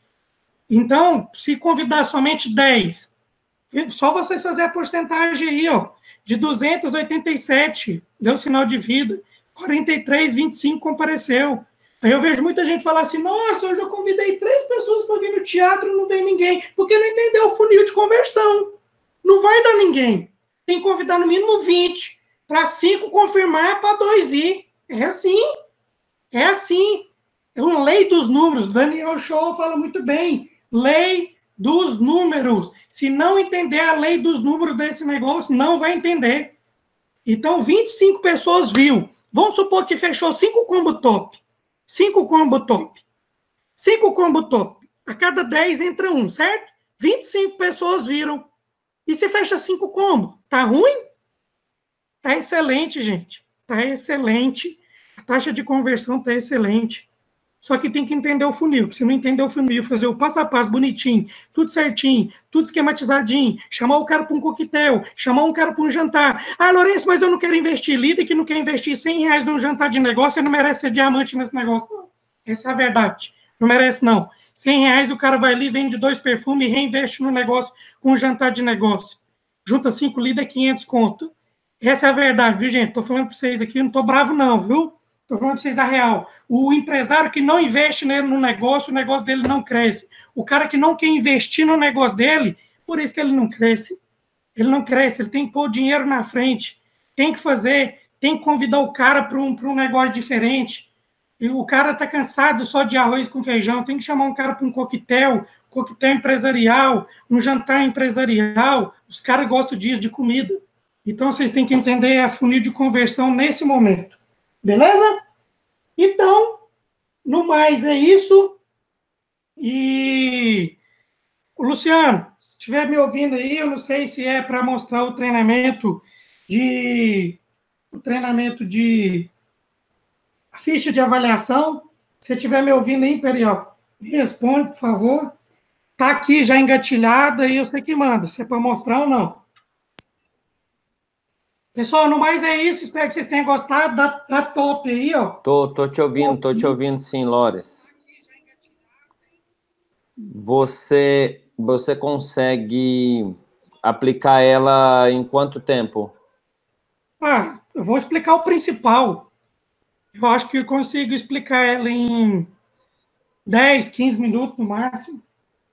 Então, se convidar somente dez, só você fazer a porcentagem aí, ó, de duzentos e oitenta e sete, deu sinal de vida, quarenta e três, vinte e cinco compareceu. Aí eu vejo muita gente falar assim, nossa, eu já convidei três pessoas para vir no teatro e não veio ninguém, porque não entendeu o funil de conversão. Não vai dar ninguém. Tem que convidar no mínimo vinte, para cinco confirmar, para dois ir. É assim. É assim. É uma lei dos números. Daniel Show fala muito bem. Lei dos números. Se não entender a lei dos números desse negócio, não vai entender. Então, vinte e cinco pessoas viu. Vamos supor que fechou cinco combo top. cinco combo top. cinco combo top. A cada dez entra um, certo? vinte e cinco pessoas viram. E se fecha cinco combo? Tá ruim? Tá excelente, gente. Tá excelente. A taxa de conversão tá excelente. Só que tem que entender o funil. Que se não entender o funil, fazer o passo a passo bonitinho, tudo certinho, tudo esquematizadinho, chamar o cara para um coquetel, chamar um cara para um jantar. Ah, Lourenço, mas eu não quero investir. Líder que não quer investir cem reais num jantar de negócio, ele não merece ser diamante nesse negócio. Não. Essa é a verdade. Não merece, não. cem reais o cara vai ali, vende dois perfumes e reinveste no negócio com um jantar de negócio. Junta cinco líder, quinhentos conto. Essa é a verdade, viu, gente? Estou falando para vocês aqui, não estou bravo, não, viu? Estou falando para vocês a real. O empresário que não investe no negócio, o negócio dele não cresce. O cara que não quer investir no negócio dele, por isso que ele não cresce. Ele não cresce, ele tem que pôr o dinheiro na frente. Tem que fazer, tem que convidar o cara para um, para um negócio diferente. E o cara está cansado só de arroz com feijão, tem que chamar um cara para um coquetel, coquetel empresarial, um jantar empresarial. Os caras gostam disso, de comida. Então, vocês têm que entender a funil de conversão nesse momento. Beleza? Então, no mais, é isso. E, Luciano, se estiver me ouvindo aí, eu não sei se é para mostrar o treinamento de... o treinamento de... a ficha de avaliação. Se estiver me ouvindo aí, Imperial, me responde, por favor. Está aqui já engatilhada e eu sei que manda, se é para mostrar ou não. Pessoal, no mais é isso. Espero que vocês tenham gostado. Tá, tá top aí, ó. Tô, tô te ouvindo, tô te ouvindo sim, Lores. Você, você consegue aplicar ela em quanto tempo? Ah, eu vou explicar o principal. Eu acho que eu consigo explicar ela em dez, quinze minutos no máximo.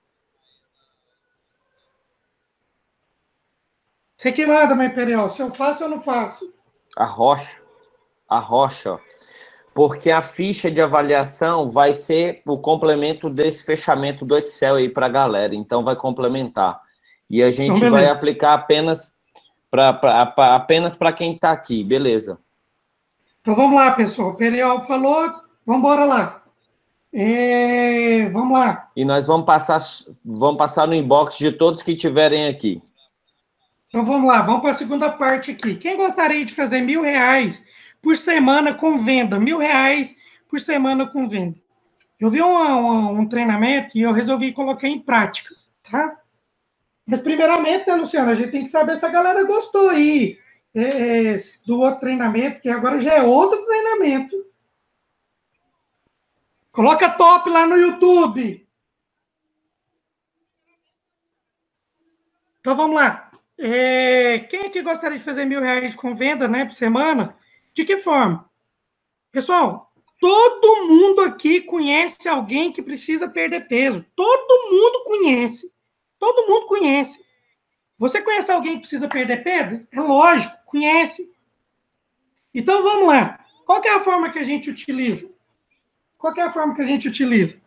Você que manda, meu Imperial. Se eu faço ou não faço? A rocha. A rocha, ó. Porque a ficha de avaliação vai ser o complemento desse fechamento do Excel aí para a galera. Então, vai complementar. E a gente então, vai aplicar apenas para apenas para quem está aqui. Beleza. Então, vamos lá, pessoal. O Imperial falou. Vamos embora lá. É, vamos lá. E nós vamos passar, vamos passar no inbox de todos que estiverem aqui. Então, vamos lá. Vamos para a segunda parte aqui. Quem gostaria de fazer mil reais por semana com venda? Mil reais por semana com venda. Eu vi um, um, um treinamento e eu resolvi colocar em prática, tá? Mas, primeiramente, né, Luciana, a gente tem que saber se a galera gostou aí é, do outro treinamento, que agora já é outro treinamento. Coloca top lá no YouTube. Então, vamos lá. É, quem aqui gostaria de fazer mil reais com venda, né, por semana? De que forma? Pessoal, todo mundo aqui conhece alguém que precisa perder peso. Todo mundo conhece. Todo mundo conhece. Você conhece alguém que precisa perder peso? É lógico, conhece. Então, vamos lá. Qual que é a forma que a gente utiliza? Qual que é a forma que a gente utiliza?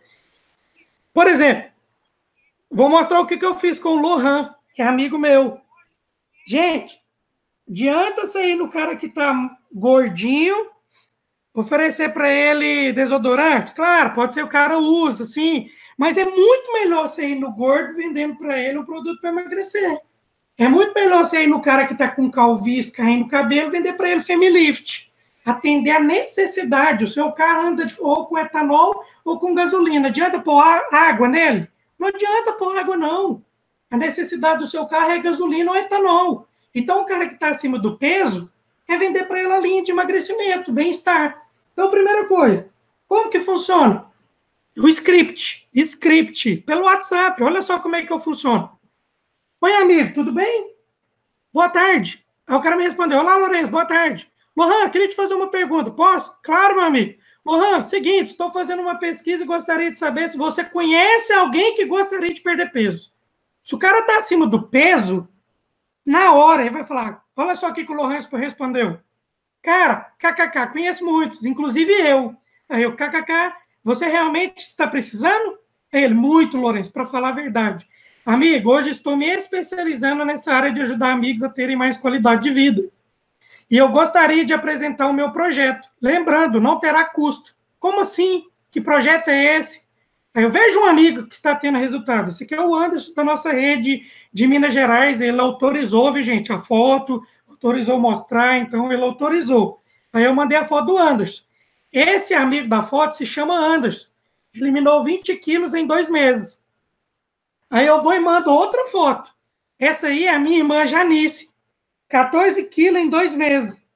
Por exemplo, vou mostrar o que, que eu fiz com o Lohan, que é amigo meu. Gente, adianta você ir no cara que tá gordinho, oferecer para ele desodorante? Claro, pode ser o cara usa, sim, mas é muito melhor você ir no gordo vendendo para ele um produto para emagrecer. É muito melhor você ir no cara que está com calvície, caindo o cabelo, vender para ele Femilift. Atender a necessidade. O seu carro anda ou com etanol ou com gasolina. Adianta pôr água nele? Não adianta pôr água, não. A necessidade do seu carro é gasolina ou etanol. Então, o cara que está acima do peso é vender para ele a linha de emagrecimento, bem-estar. Então, primeira coisa, como que funciona? O script. Script. Pelo WhatsApp. Olha só como é que eu funciono. Oi, amigo, tudo bem? Boa tarde. Aí o cara me respondeu, olá, Lourenço, boa tarde. Lohan, queria te fazer uma pergunta, posso? Claro, meu amigo. Lohan, seguinte, estou fazendo uma pesquisa e gostaria de saber se você conhece alguém que gostaria de perder peso. Se o cara está acima do peso, na hora ele vai falar, olha só o que o Lohan respondeu. Cara, kkk, conheço muitos, inclusive eu. Aí eu, kkk, você realmente está precisando? Aí ele, muito, Lourenço, para falar a verdade. Amigo, hoje estou me especializando nessa área de ajudar amigos a terem mais qualidade de vida. E eu gostaria de apresentar o meu projeto. Lembrando, não terá custo. Como assim? Que projeto é esse? Aí eu vejo um amigo que está tendo resultado. Esse aqui é o Anderson da nossa rede de Minas Gerais. Ele autorizou, viu, gente, a foto, autorizou mostrar, então ele autorizou. Aí eu mandei a foto do Anderson. Esse amigo da foto se chama Anderson. Eliminou vinte quilos em dois meses. Aí eu vou e mando outra foto. Essa aí é a minha irmã Janice. quatorze quilos em dois meses.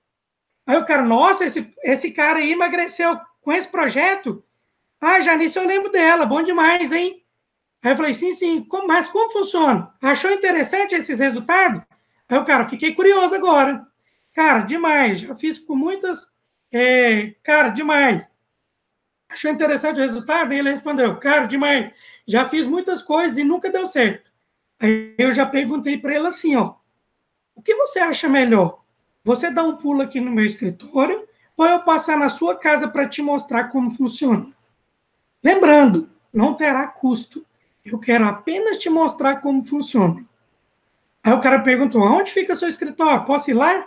Aí o cara, nossa, esse, esse cara aí emagreceu com esse projeto? Ah, Janice, eu lembro dela, bom demais, hein? Aí eu falei, sim, sim, como, mas como funciona? Achou interessante esses resultados? Aí o cara, fiquei curioso agora. Cara, demais. Já fiz com muitas... É, cara, demais. Achou interessante o resultado? E ele respondeu, cara, demais. Já fiz muitas coisas e nunca deu certo. Aí eu já perguntei para ele assim, ó, o que você acha melhor? Você dar um pulo aqui no meu escritório ou eu passar na sua casa para te mostrar como funciona? Lembrando, não terá custo. Eu quero apenas te mostrar como funciona. Aí o cara perguntou, onde fica seu escritório? Posso ir lá?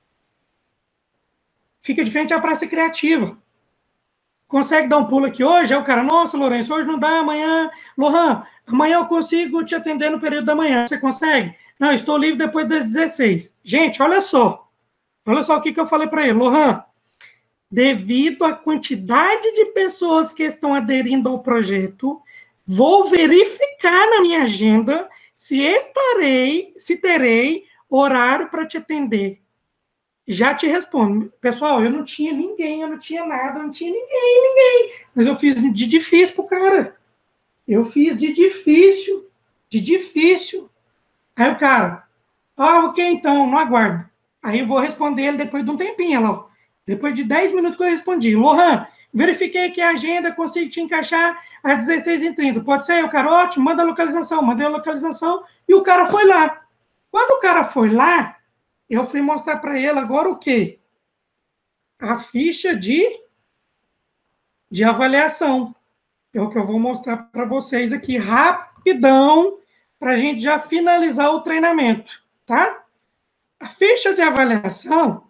Fica de frente à Praça Criativa. Consegue dar um pulo aqui hoje? Aí o cara, nossa, Lourenço, hoje não dá, amanhã... Lohan, amanhã eu consigo te atender no período da manhã. Você consegue? Não, estou livre depois das dezesseis. Gente, olha só. Olha só o que, que eu falei para ele. Lohan, devido à quantidade de pessoas que estão aderindo ao projeto, vou verificar na minha agenda se estarei, se terei horário para te atender. Já te respondo. Pessoal, eu não tinha ninguém, eu não tinha nada, eu não tinha ninguém, ninguém. Mas eu fiz de difícil pro cara. Eu fiz de difícil, de difícil. Aí o cara, ah, ok, então, não aguardo. Aí eu vou responder ele depois de um tempinho, lá. Depois de dez minutos que eu respondi. Lohan, verifiquei que a agenda, consigo te encaixar às dezesseis e trinta. Pode ser? O cara, ótimo, manda a localização. Mandei a localização e o cara foi lá. Quando o cara foi lá, eu fui mostrar para ele agora o quê? A ficha de, de avaliação. É o que eu vou mostrar para vocês aqui rapidão, para a gente já finalizar o treinamento, tá? A ficha de avaliação,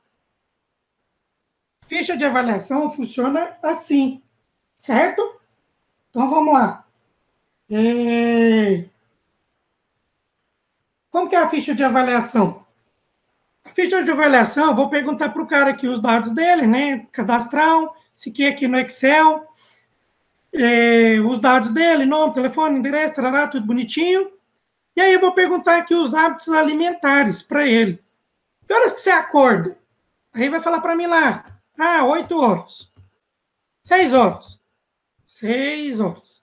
a ficha de avaliação funciona assim, certo? Então, vamos lá. É... Como que é a ficha de avaliação? A ficha de avaliação, eu vou perguntar para o cara aqui os dados dele, né? Cadastral, se quer aqui no Excel, é, os dados dele, nome, telefone, endereço, tarará, tudo bonitinho. E aí eu vou perguntar aqui os hábitos alimentares para ele. Que horas que você acorda? Aí vai falar para mim lá, ah, oito horas. Seis horas. Seis horas.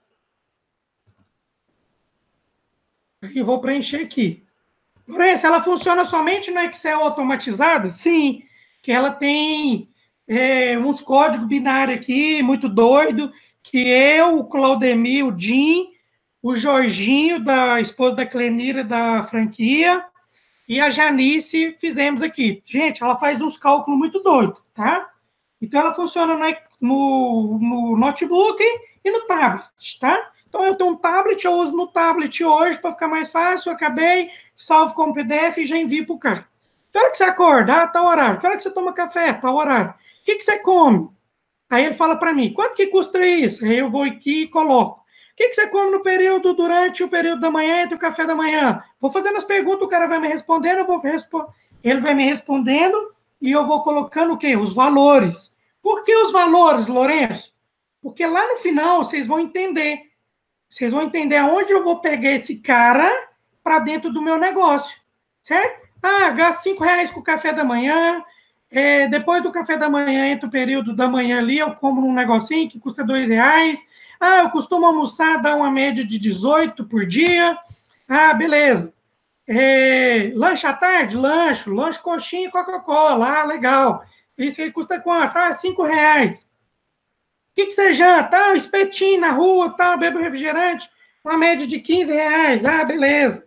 Aí eu vou preencher aqui. Lourenço, ela funciona somente no Excel automatizado? Sim, que ela tem é, uns códigos binários aqui, muito doido, que eu, o Claudemir, o Jim, o Jorginho, da esposa da Clenira, da franquia, e a Janice fizemos aqui. Gente, ela faz uns cálculos muito doidos, tá? Então, ela funciona no, no notebook e no tablet, tá? Então, eu tenho um tablet, eu uso no tablet hoje para ficar mais fácil, eu acabei, salvo como P D F e já envio para o cara. Que hora que você acorda? Ah, tá o horário. Que hora que você toma café? Tá o horário. O que, que você come? Aí ele fala para mim, quanto que custa isso? Aí eu vou aqui e coloco. O que, que você come no período, durante o período da manhã, entre o café da manhã? Vou fazendo as perguntas, o cara vai me respondendo, eu vou respo- ele vai me respondendo e eu vou colocando o quê? Os valores. Por que os valores, Lourenço? Porque lá no final vocês vão entender. Vocês vão entender aonde eu vou pegar esse cara para dentro do meu negócio, certo? Ah, gasto cinco reais com o café da manhã, é, depois do café da manhã, entre o período da manhã ali, eu como um negocinho que custa dois reais. Ah, eu costumo almoçar, dar uma média de dezoito por dia. Ah, beleza. É, lanche à tarde? Lanche. Lanche coxinha e Coca-Cola. Ah, legal. Isso aí custa quanto? Ah, cinco reais. O que, que você janta? Ah, espetinho na rua, tá, bebo refrigerante. Uma média de quinze reais. Ah, beleza.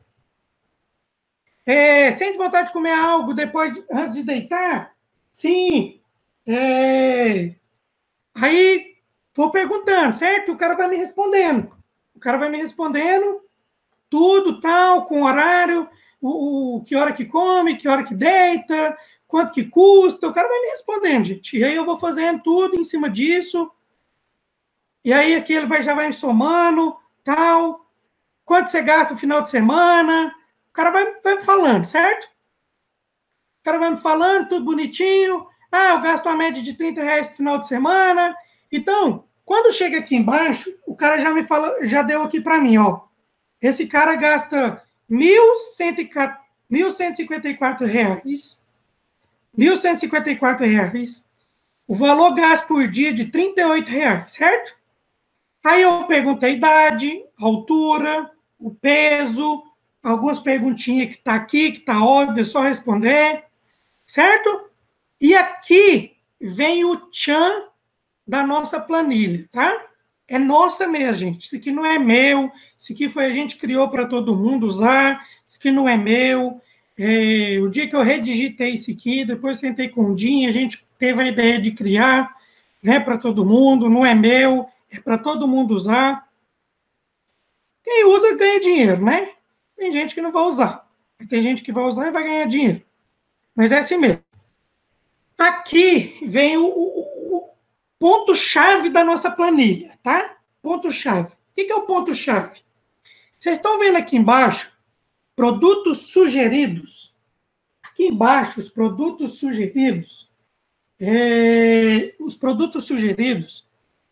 É, sente vontade de comer algo depois, de, antes de deitar? Sim. É, aí, vou perguntando, certo? O cara vai me respondendo. O cara vai me respondendo tudo, tal, com horário, o, o que hora que come, que hora que deita, quanto que custa. O cara vai me respondendo, gente. E aí eu vou fazendo tudo em cima disso. E aí aqui ele vai, já vai me somando, tal. Quanto você gasta no final de semana? O cara vai, vai me falando, certo? O cara vai me falando, tudo bonitinho. Ah, eu gasto uma média de trinta reais no final de semana. Então, quando chega aqui embaixo, o cara já me fala, já deu aqui para mim, ó. Esse cara gasta mil cento e cinquenta e quatro reais. mil cento e cinquenta e quatro reais. O valor gasto por dia de trinta e oito reais, certo? Aí eu perguntei a idade, a altura, o peso, algumas perguntinhas que tá aqui, que tá óbvio, é só responder, certo? E aqui vem o tchan da nossa planilha, tá? É nossa mesmo, gente. Isso aqui não é meu, isso aqui foi a gente criou para todo mundo usar, isso aqui não é meu. É, o dia que eu redigitei isso aqui, depois sentei com o Dinho, a gente teve a ideia de criar, né, para todo mundo, não é meu, é para todo mundo usar. Quem usa ganha dinheiro, né? Tem gente que não vai usar. Tem gente que vai usar e vai ganhar dinheiro. Mas é assim mesmo. Aqui vem o, o, o ponto-chave da nossa planilha, tá? Ponto-chave. O que é o ponto-chave? Vocês estão vendo aqui embaixo, produtos sugeridos. Aqui embaixo, os produtos sugeridos. É, os produtos sugeridos,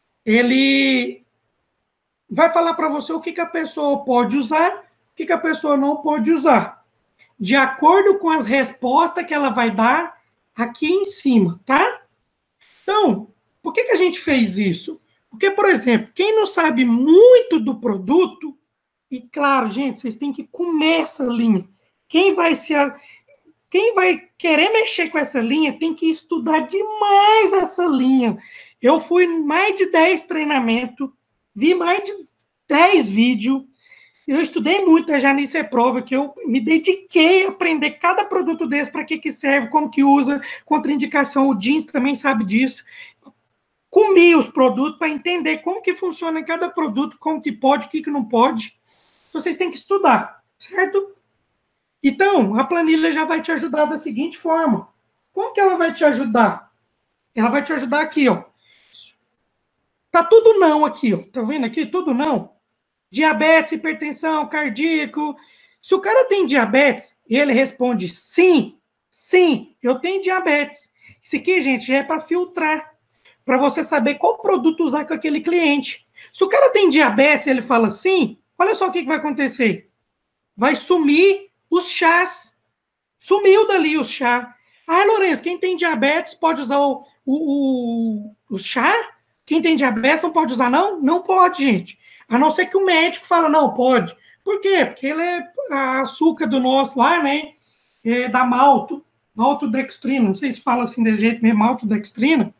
ele vai falar para você o que, que a pessoa pode usar, o que, que a pessoa não pode usar, de acordo com as respostas que ela vai dar aqui em cima, tá? Então, por que, que a gente fez isso? Porque, por exemplo, quem não sabe muito do produto, e claro, gente, vocês têm que comer essa linha. Quem vai se... Quem vai querer mexer com essa linha tem que estudar demais essa linha. Eu fui em mais de dez treinamentos, vi mais de dez vídeos, eu estudei muito a Janice é prova, que eu me dediquei a aprender cada produto desse, para que, que serve, como que usa, contraindicação, o jeans também sabe disso. Comi os produtos para entender como que funciona cada produto, como que pode, o que, que não pode. Então, vocês têm que estudar, certo? Então, a planilha já vai te ajudar da seguinte forma. Como que ela vai te ajudar? Ela vai te ajudar aqui, ó. Tá tudo não aqui, ó. Tá vendo aqui? Tudo não. Diabetes, hipertensão, cardíaco. Se o cara tem diabetes e ele responde sim, sim, eu tenho diabetes. Isso aqui, gente, já é para filtrar. Para você saber qual produto usar com aquele cliente. Se o cara tem diabetes e ele fala sim, olha só o que, que vai acontecer. Vai sumir os chás. Sumiu dali os chá. Ah, Lourenço, quem tem diabetes pode usar o, o, o, o chá? Quem tem diabetes não pode usar, não? Não pode, gente. A não ser que o médico fala, não, pode. Por quê? Porque ele é a açúcar do nosso lá, né? É da malto, maltodextrina. Não sei se fala assim desse jeito mesmo, maltodextrina.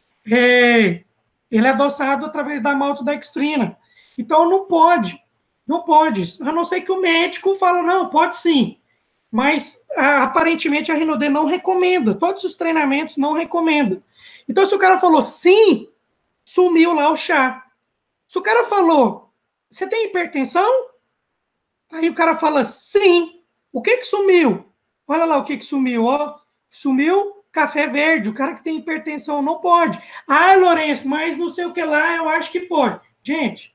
É, ele é adoçado através da maltodextrina. Então, não pode. Não pode. A não ser que o médico fala, não, pode sim. Mas, aparentemente, a Rinode não recomenda. Todos os treinamentos não recomendam. Então, se o cara falou sim, sumiu lá o chá. Se o cara falou, você tem hipertensão? Aí o cara fala sim. O que que sumiu? Olha lá o que que sumiu, ó. Sumiu café verde. O cara que tem hipertensão não pode. Ah, Lourenço, mas não sei o que lá, eu acho que pode. Gente,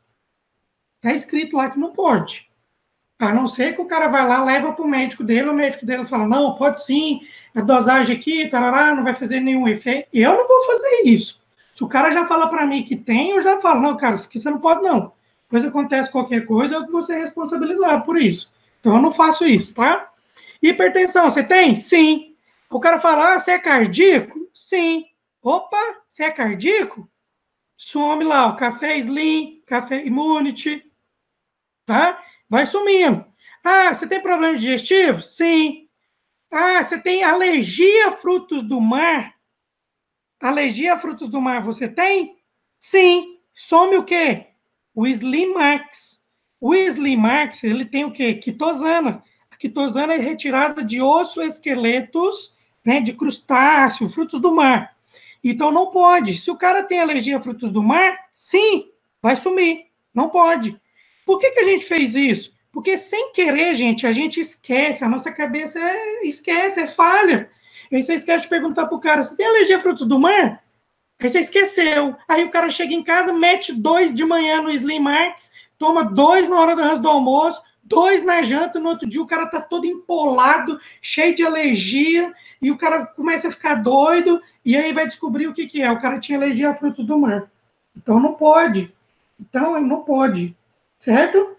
tá escrito lá que não pode. A não ser que o cara vai lá, leva para o médico dele, o médico dele fala, não, pode sim, a dosagem aqui, tarará, não vai fazer nenhum efeito. Eu não vou fazer isso. Se o cara já fala para mim que tem, eu já falo, não, cara, isso aqui você não pode, não. Depois acontece qualquer coisa, eu vou ser responsabilizado por isso. Então, eu não faço isso, tá? Hipertensão, você tem? Sim. O cara fala, ah, você é cardíaco? Sim. Opa, você é cardíaco? Some lá, o café Slim, café Immunity, tá? Vai sumindo. Ah, você tem problema digestivo? Sim. Ah, você tem alergia a frutos do mar? Alergia a frutos do mar você tem? Sim. Some o quê? O Slim Max. O Slim Max, ele tem o quê? Quitosana. A quitosana é retirada de osso esqueletos, né, de crustáceo, frutos do mar. Então, não pode. Se o cara tem alergia a frutos do mar, sim, vai sumir. Não pode. Por que que a gente fez isso? Porque, sem querer, gente, a gente esquece. A nossa cabeça é, esquece, é falha. Aí você esquece de perguntar pro cara, você tem alergia a frutos do mar? Aí você esqueceu. Aí o cara chega em casa, mete dois de manhã no Slim Max, toma dois na hora do, do almoço, dois na janta, no outro dia o cara tá todo empolado, cheio de alergia, e o cara começa a ficar doido, e aí vai descobrir o que que é. O cara tinha alergia a frutos do mar. Então não pode. Então não pode. Certo?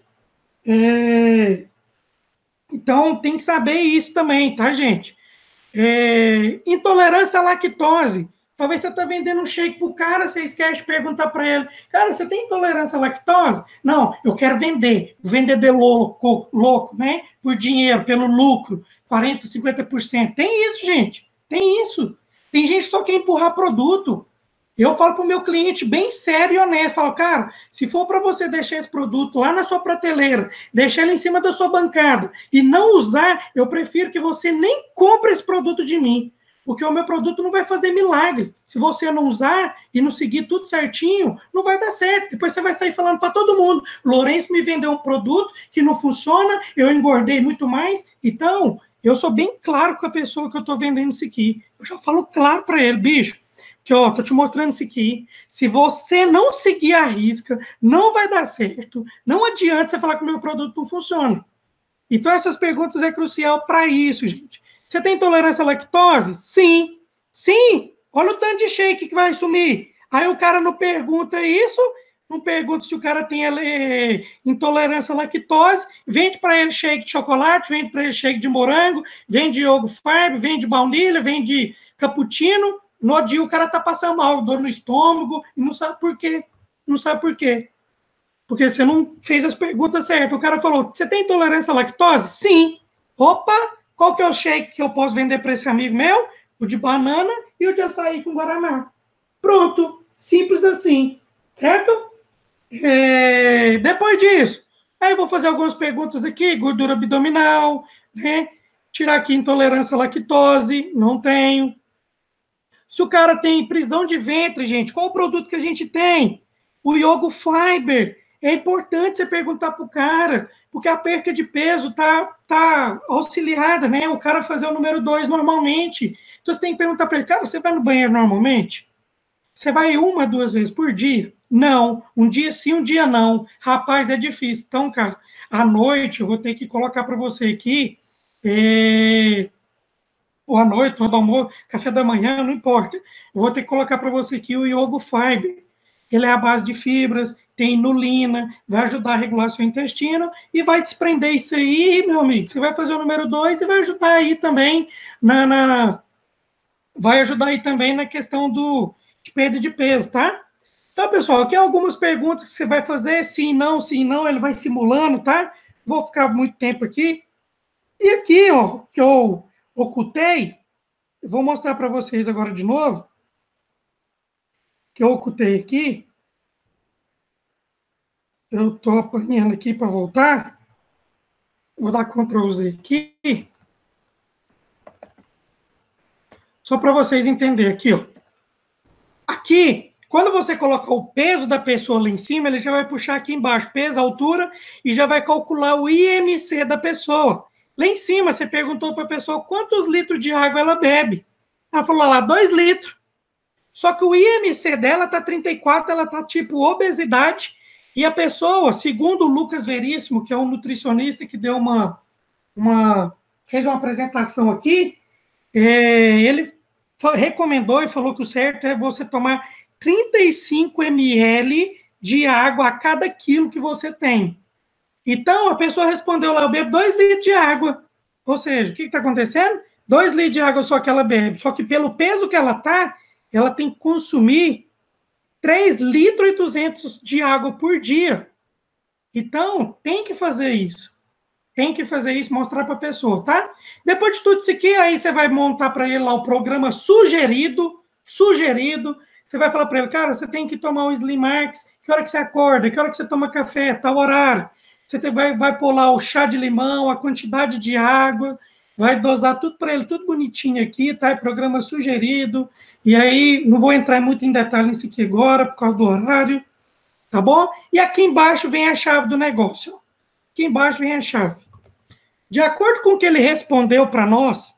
É... Então tem que saber isso também, tá, gente? É... Intolerância à lactose. Talvez você está vendendo um shake para o cara, você esquece de perguntar para ele, cara, você tem intolerância à lactose? Não, eu quero vender. O vendedor louco, louco, né? Por dinheiro, pelo lucro, quarenta, cinquenta por cento. Tem isso, gente. Tem isso. Tem gente que só quer empurrar produto. Eu falo para o meu cliente bem sério e honesto, falo, cara, se for para você deixar esse produto lá na sua prateleira, deixar ele em cima da sua bancada e não usar, eu prefiro que você nem compre esse produto de mim, porque o meu produto não vai fazer milagre. Se você não usar e não seguir tudo certinho, não vai dar certo. Depois você vai sair falando para todo mundo, Lourenço me vendeu um produto que não funciona, eu engordei muito mais. Então, eu sou bem claro com a pessoa que eu estou vendendo isso aqui. Eu já falo claro para ele, bicho, que ó, tô te mostrando isso aqui. Se você não seguir a risca, não vai dar certo. Não adianta você falar que o meu produto não funciona. Então, essas perguntas é crucial para isso, gente. Você tem intolerância à lactose? Sim. Sim. Olha o tanto de shake que vai sumir. Aí o cara não pergunta isso, não pergunta se o cara tem é, intolerância à lactose, vende para ele shake de chocolate, vende para ele shake de morango, vende Yogo Farb, vende baunilha, vende cappuccino. No dia o cara tá passando mal, dor no estômago, e não sabe por quê. Não sabe por quê. Porque você não fez as perguntas certas. O cara falou, você tem intolerância à lactose? Sim. Opa, qual que é o shake que eu posso vender para esse amigo meu? O de banana e o de açaí com guaraná. Pronto. Simples assim. Certo? É... Depois disso, aí eu vou fazer algumas perguntas aqui. Gordura abdominal, né? Tirar aqui intolerância à lactose. Não tenho. Se o cara tem prisão de ventre, gente, qual o produto que a gente tem? O Yogo Fiber. É importante você perguntar para o cara, porque a perca de peso tá, tá auxiliada, né? O cara fazer o número dois normalmente. Então você tem que perguntar para ele, cara, você vai no banheiro normalmente? Você vai uma, duas vezes por dia? Não. Um dia sim, um dia não. Rapaz, é difícil. Então, cara, à noite eu vou ter que colocar para você aqui... É... ou à noite, ou do almoço, café da manhã, não importa. Eu vou ter que colocar para você aqui o Yogo Fiber. Ele é a base de fibras, tem inulina, vai ajudar a regular seu intestino e vai desprender isso aí, meu amigo. Você vai fazer o número dois e vai ajudar aí também na, na vai ajudar aí também na questão do de perda de peso, tá? Então, pessoal, aqui algumas perguntas que você vai fazer, sim, não, sim, não, ele vai simulando, tá? Vou ficar muito tempo aqui. E aqui, ó, que eu ocultei, eu vou mostrar para vocês agora de novo, que eu ocultei aqui. Eu estou apanhando aqui para voltar. Vou dar control Z aqui. Só para vocês entenderem aqui, ó. Aqui, quando você colocar o peso da pessoa lá em cima, ele já vai puxar aqui embaixo, peso, altura, e já vai calcular o I M C da pessoa. Lá em cima, você perguntou para a pessoa quantos litros de água ela bebe. Ela falou lá, dois litros. Só que o I M C dela tá trinta e quatro, ela tá tipo obesidade. E a pessoa, segundo o Lucas Veríssimo, que é um nutricionista que deu uma, uma fez uma apresentação aqui, é, ele recomendou e falou que o certo é você tomar trinta e cinco mililitros de água a cada quilo que você tem. Então, a pessoa respondeu lá, eu bebo dois litros de água. Ou seja, o que está acontecendo? dois litros de água só que ela bebe. Só que pelo peso que ela está, ela tem que consumir três litros e duzentos de água por dia. Então, tem que fazer isso. Tem que fazer isso, mostrar para a pessoa, tá? Depois de tudo isso aqui, aí você vai montar para ele lá o programa sugerido, sugerido. Você vai falar para ele, cara, você tem que tomar o Slim Max, que hora que você acorda, que hora que você toma café, tal horário. Você vai, vai pôr lá o chá de limão, a quantidade de água, vai dosar tudo para ele, tudo bonitinho aqui, tá? É programa sugerido. E aí, não vou entrar muito em detalhe nisso aqui agora, por causa do horário, tá bom? E aqui embaixo vem a chave do negócio. Aqui embaixo vem a chave. De acordo com o que ele respondeu para nós,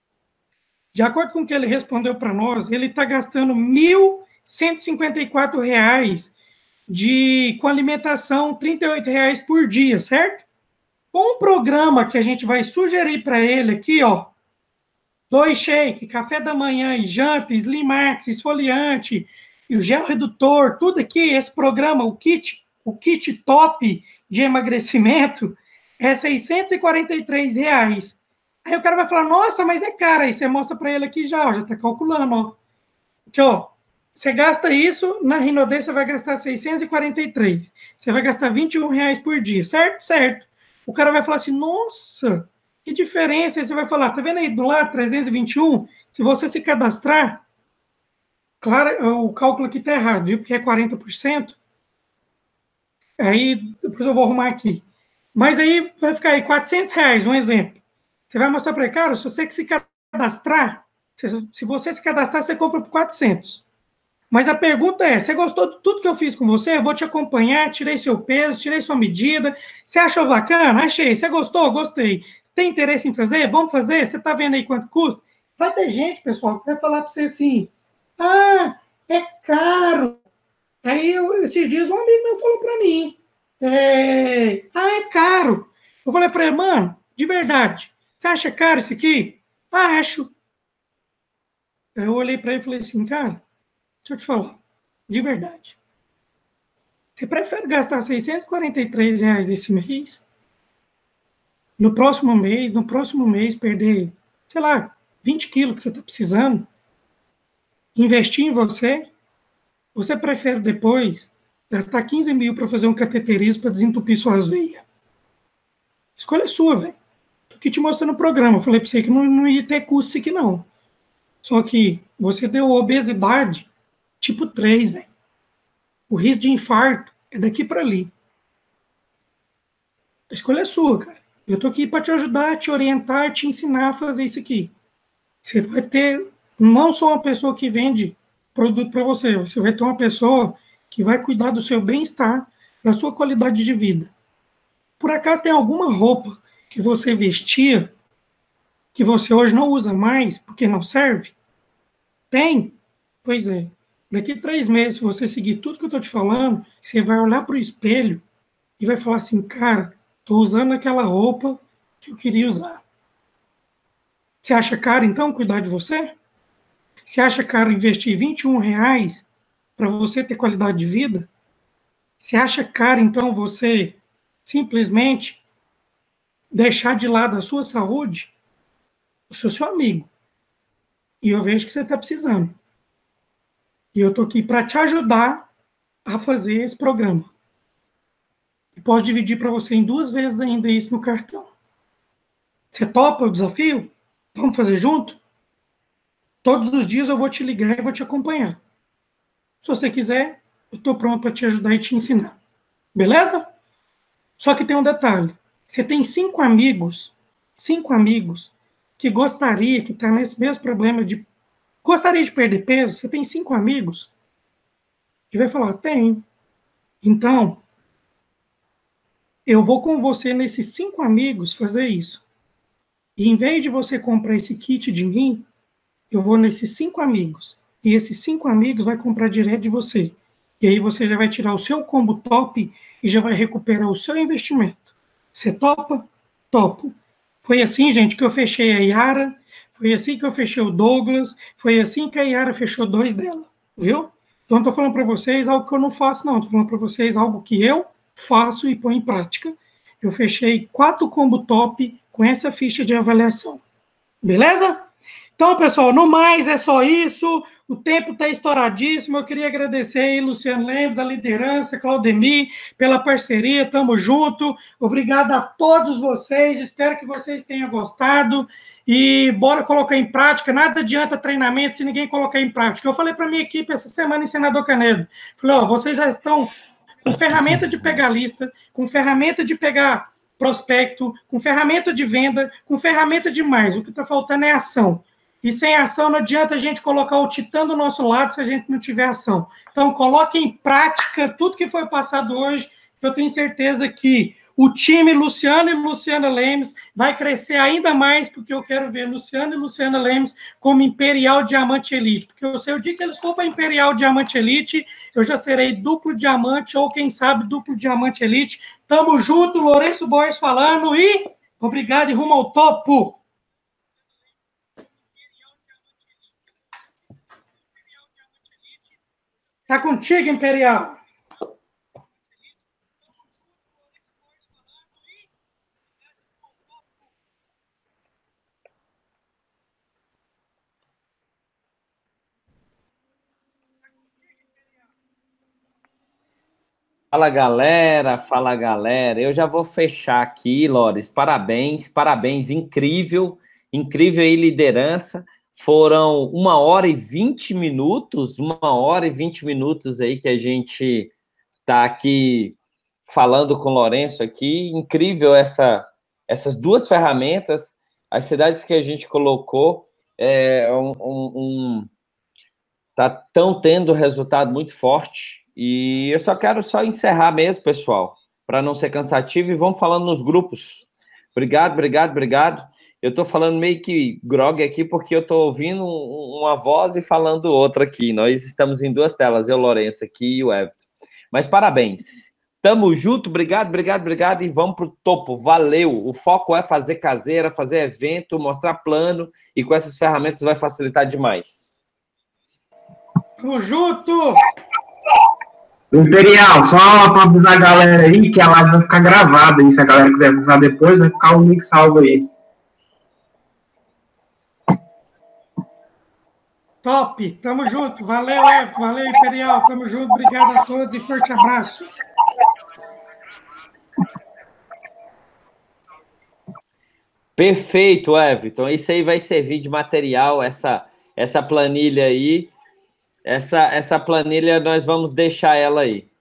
de acordo com o que ele respondeu para nós, ele está gastando mil cento e cinquenta e quatro reais de, com alimentação, trinta e oito reais por dia, certo? Com um programa que a gente vai sugerir para ele aqui, ó, dois shake, café da manhã e janta, Slim Max, esfoliante, e o gel redutor, tudo aqui, esse programa, o kit, o kit top de emagrecimento, é seiscentos e quarenta e três reais. Aí o cara vai falar, nossa, mas é caro. Aí você mostra para ele aqui já, ó, já está calculando, ó. Aqui, ó, você gasta isso, na Rinodê você vai gastar seiscentos e quarenta e três. Você vai gastar vinte e um reais por dia, certo? Certo. O cara vai falar assim, nossa, que diferença. Aí você vai falar, tá vendo aí do lado, trezentos e vinte e um? Se você se cadastrar, claro, o cálculo aqui está errado, viu? Porque é quarenta por cento. Aí, depois eu vou arrumar aqui. Mas aí vai ficar aí quatrocentos reais, um exemplo. Você vai mostrar para ele, cara, se você que se cadastrar, se você se cadastrar, você compra por quatrocentos. Mas a pergunta é, você gostou de tudo que eu fiz com você? Eu vou te acompanhar, tirei seu peso, tirei sua medida. Você achou bacana? Achei. Você gostou? Gostei. Tem interesse em fazer? Vamos fazer? Você está vendo aí quanto custa? Vai ter gente, pessoal, que vai falar para você assim, ah, é caro. Aí, eu, esses dias, um amigo meu falou para mim, é, ah, é caro. Eu falei para ele, mano, de verdade, você acha caro isso aqui? Ah, acho. Eu olhei para ele e falei assim, cara, deixa eu te falar, de verdade. Você prefere gastar seiscentos e quarenta e três reais esse mês? No próximo mês, no próximo mês, perder, sei lá, vinte quilos que você está precisando? Investir em você? Você prefere depois gastar quinze mil para fazer um cateterismo para desentupir suas veias? Escolha sua, velho. Tô aqui te mostrando o programa. Eu falei para você que não, não ia ter custo isso aqui, não. Só que você deu obesidade tipo três, velho. O risco de infarto é daqui para ali. A escolha é sua, cara. Eu tô aqui para te ajudar, te orientar, te ensinar a fazer isso aqui. Você vai ter não só uma pessoa que vende produto para você, você vai ter uma pessoa que vai cuidar do seu bem-estar, da sua qualidade de vida. Por acaso tem alguma roupa que você vestia que você hoje não usa mais porque não serve? Tem? Pois é. Daqui a três meses, se você seguir tudo que eu estou te falando, você vai olhar para o espelho e vai falar assim, cara, estou usando aquela roupa que eu queria usar. Você acha caro, então, cuidar de você? Você acha caro investir vinte e um reais para você ter qualidade de vida? Você acha caro, então, você simplesmente deixar de lado a sua saúde? Eu sou seu amigo. E eu vejo que você está precisando. E eu estou aqui para te ajudar a fazer esse programa. E posso dividir para você em duas vezes ainda isso no cartão. Você topa o desafio? Vamos fazer junto? Todos os dias eu vou te ligar e vou te acompanhar. Se você quiser, eu estou pronto para te ajudar e te ensinar. Beleza? Só que tem um detalhe. Você tem cinco amigos, cinco amigos, que gostaria, que está nesse mesmo problema de... Gostaria de perder peso? Você tem cinco amigos? E vai falar, tem. Então, eu vou com você nesses cinco amigos fazer isso. E em vez de você comprar esse kit de mim, eu vou nesses cinco amigos. E esses cinco amigos vai comprar direto de você. E aí você já vai tirar o seu combo top e já vai recuperar o seu investimento. Você topa? Topo. Foi assim, gente, que eu fechei a Yara. Foi assim que eu fechei o Douglas. Foi assim que a Yara fechou dois dela. Viu? Então, estou falando para vocês algo que eu não faço, não. Estou falando para vocês algo que eu faço e põe em prática. Eu fechei quatro combo top com essa ficha de avaliação. Beleza? Então, pessoal, no mais é só isso. O tempo está estouradíssimo. Eu queria agradecer aí, Luciano Lemos, a liderança, Claudemir, pela parceria. Tamo junto. Obrigado a todos vocês. Espero que vocês tenham gostado. E bora colocar em prática. Nada adianta treinamento se ninguém colocar em prática. Eu falei para minha equipe essa semana em Senador Canedo. Falei, ó, vocês já estão com ferramenta de pegar lista, com ferramenta de pegar prospecto, com ferramenta de venda, com ferramenta de mais. O que está faltando é ação. E sem ação não adianta a gente colocar o titã do nosso lado se a gente não tiver ação. Então, coloque em prática tudo que foi passado hoje. Eu tenho certeza que o time Luciano e Luciana Lemos vai crescer ainda mais, porque eu quero ver Luciano e Luciana Lemos como Imperial Diamante Elite. Porque eu sei o dia que eles for para Imperial Diamante Elite, eu já serei duplo diamante, ou quem sabe duplo diamante Elite. Tamo junto, Lourenço Borges falando e obrigado e rumo ao topo. Tá contigo, Imperial. Fala, galera. Fala, galera. Eu já vou fechar aqui, Lores. Parabéns, parabéns. Incrível, incrível aí liderança. Foram uma hora e vinte minutos, uma hora e vinte minutos aí que a gente está aqui falando com o Lourenço aqui. Incrível essa, essas duas ferramentas, as cidades que a gente colocou, é, um, um, um, tá, tão tendo resultado muito forte. E eu só quero só encerrar mesmo, pessoal, para não ser cansativo, e vamos falando nos grupos. Obrigado, obrigado, obrigado. Eu estou falando meio que grog aqui, porque eu estou ouvindo uma voz e falando outra aqui. Nós estamos em duas telas, eu, Lourenço, aqui e o Everton. Mas parabéns. Tamo junto, obrigado, obrigado, obrigado, e vamos pro topo. Valeu! O foco é fazer caseira, fazer evento, mostrar plano, e com essas ferramentas vai facilitar demais. Tamo junto! Imperial, só para avisar a galera aí que a live vai ficar gravada, e se a galera quiser usar depois, vai ficar o link salvo aí. Top! Tamo junto! Valeu, Everton! Valeu, Imperial! Tamo junto! Obrigado a todos e forte abraço! Perfeito, Everton. Isso aí vai servir de material, essa, essa planilha aí. Essa, essa planilha, nós vamos deixar ela aí.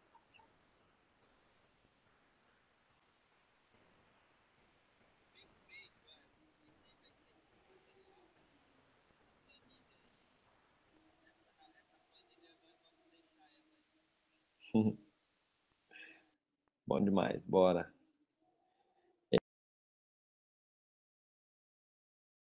Bom demais, bora.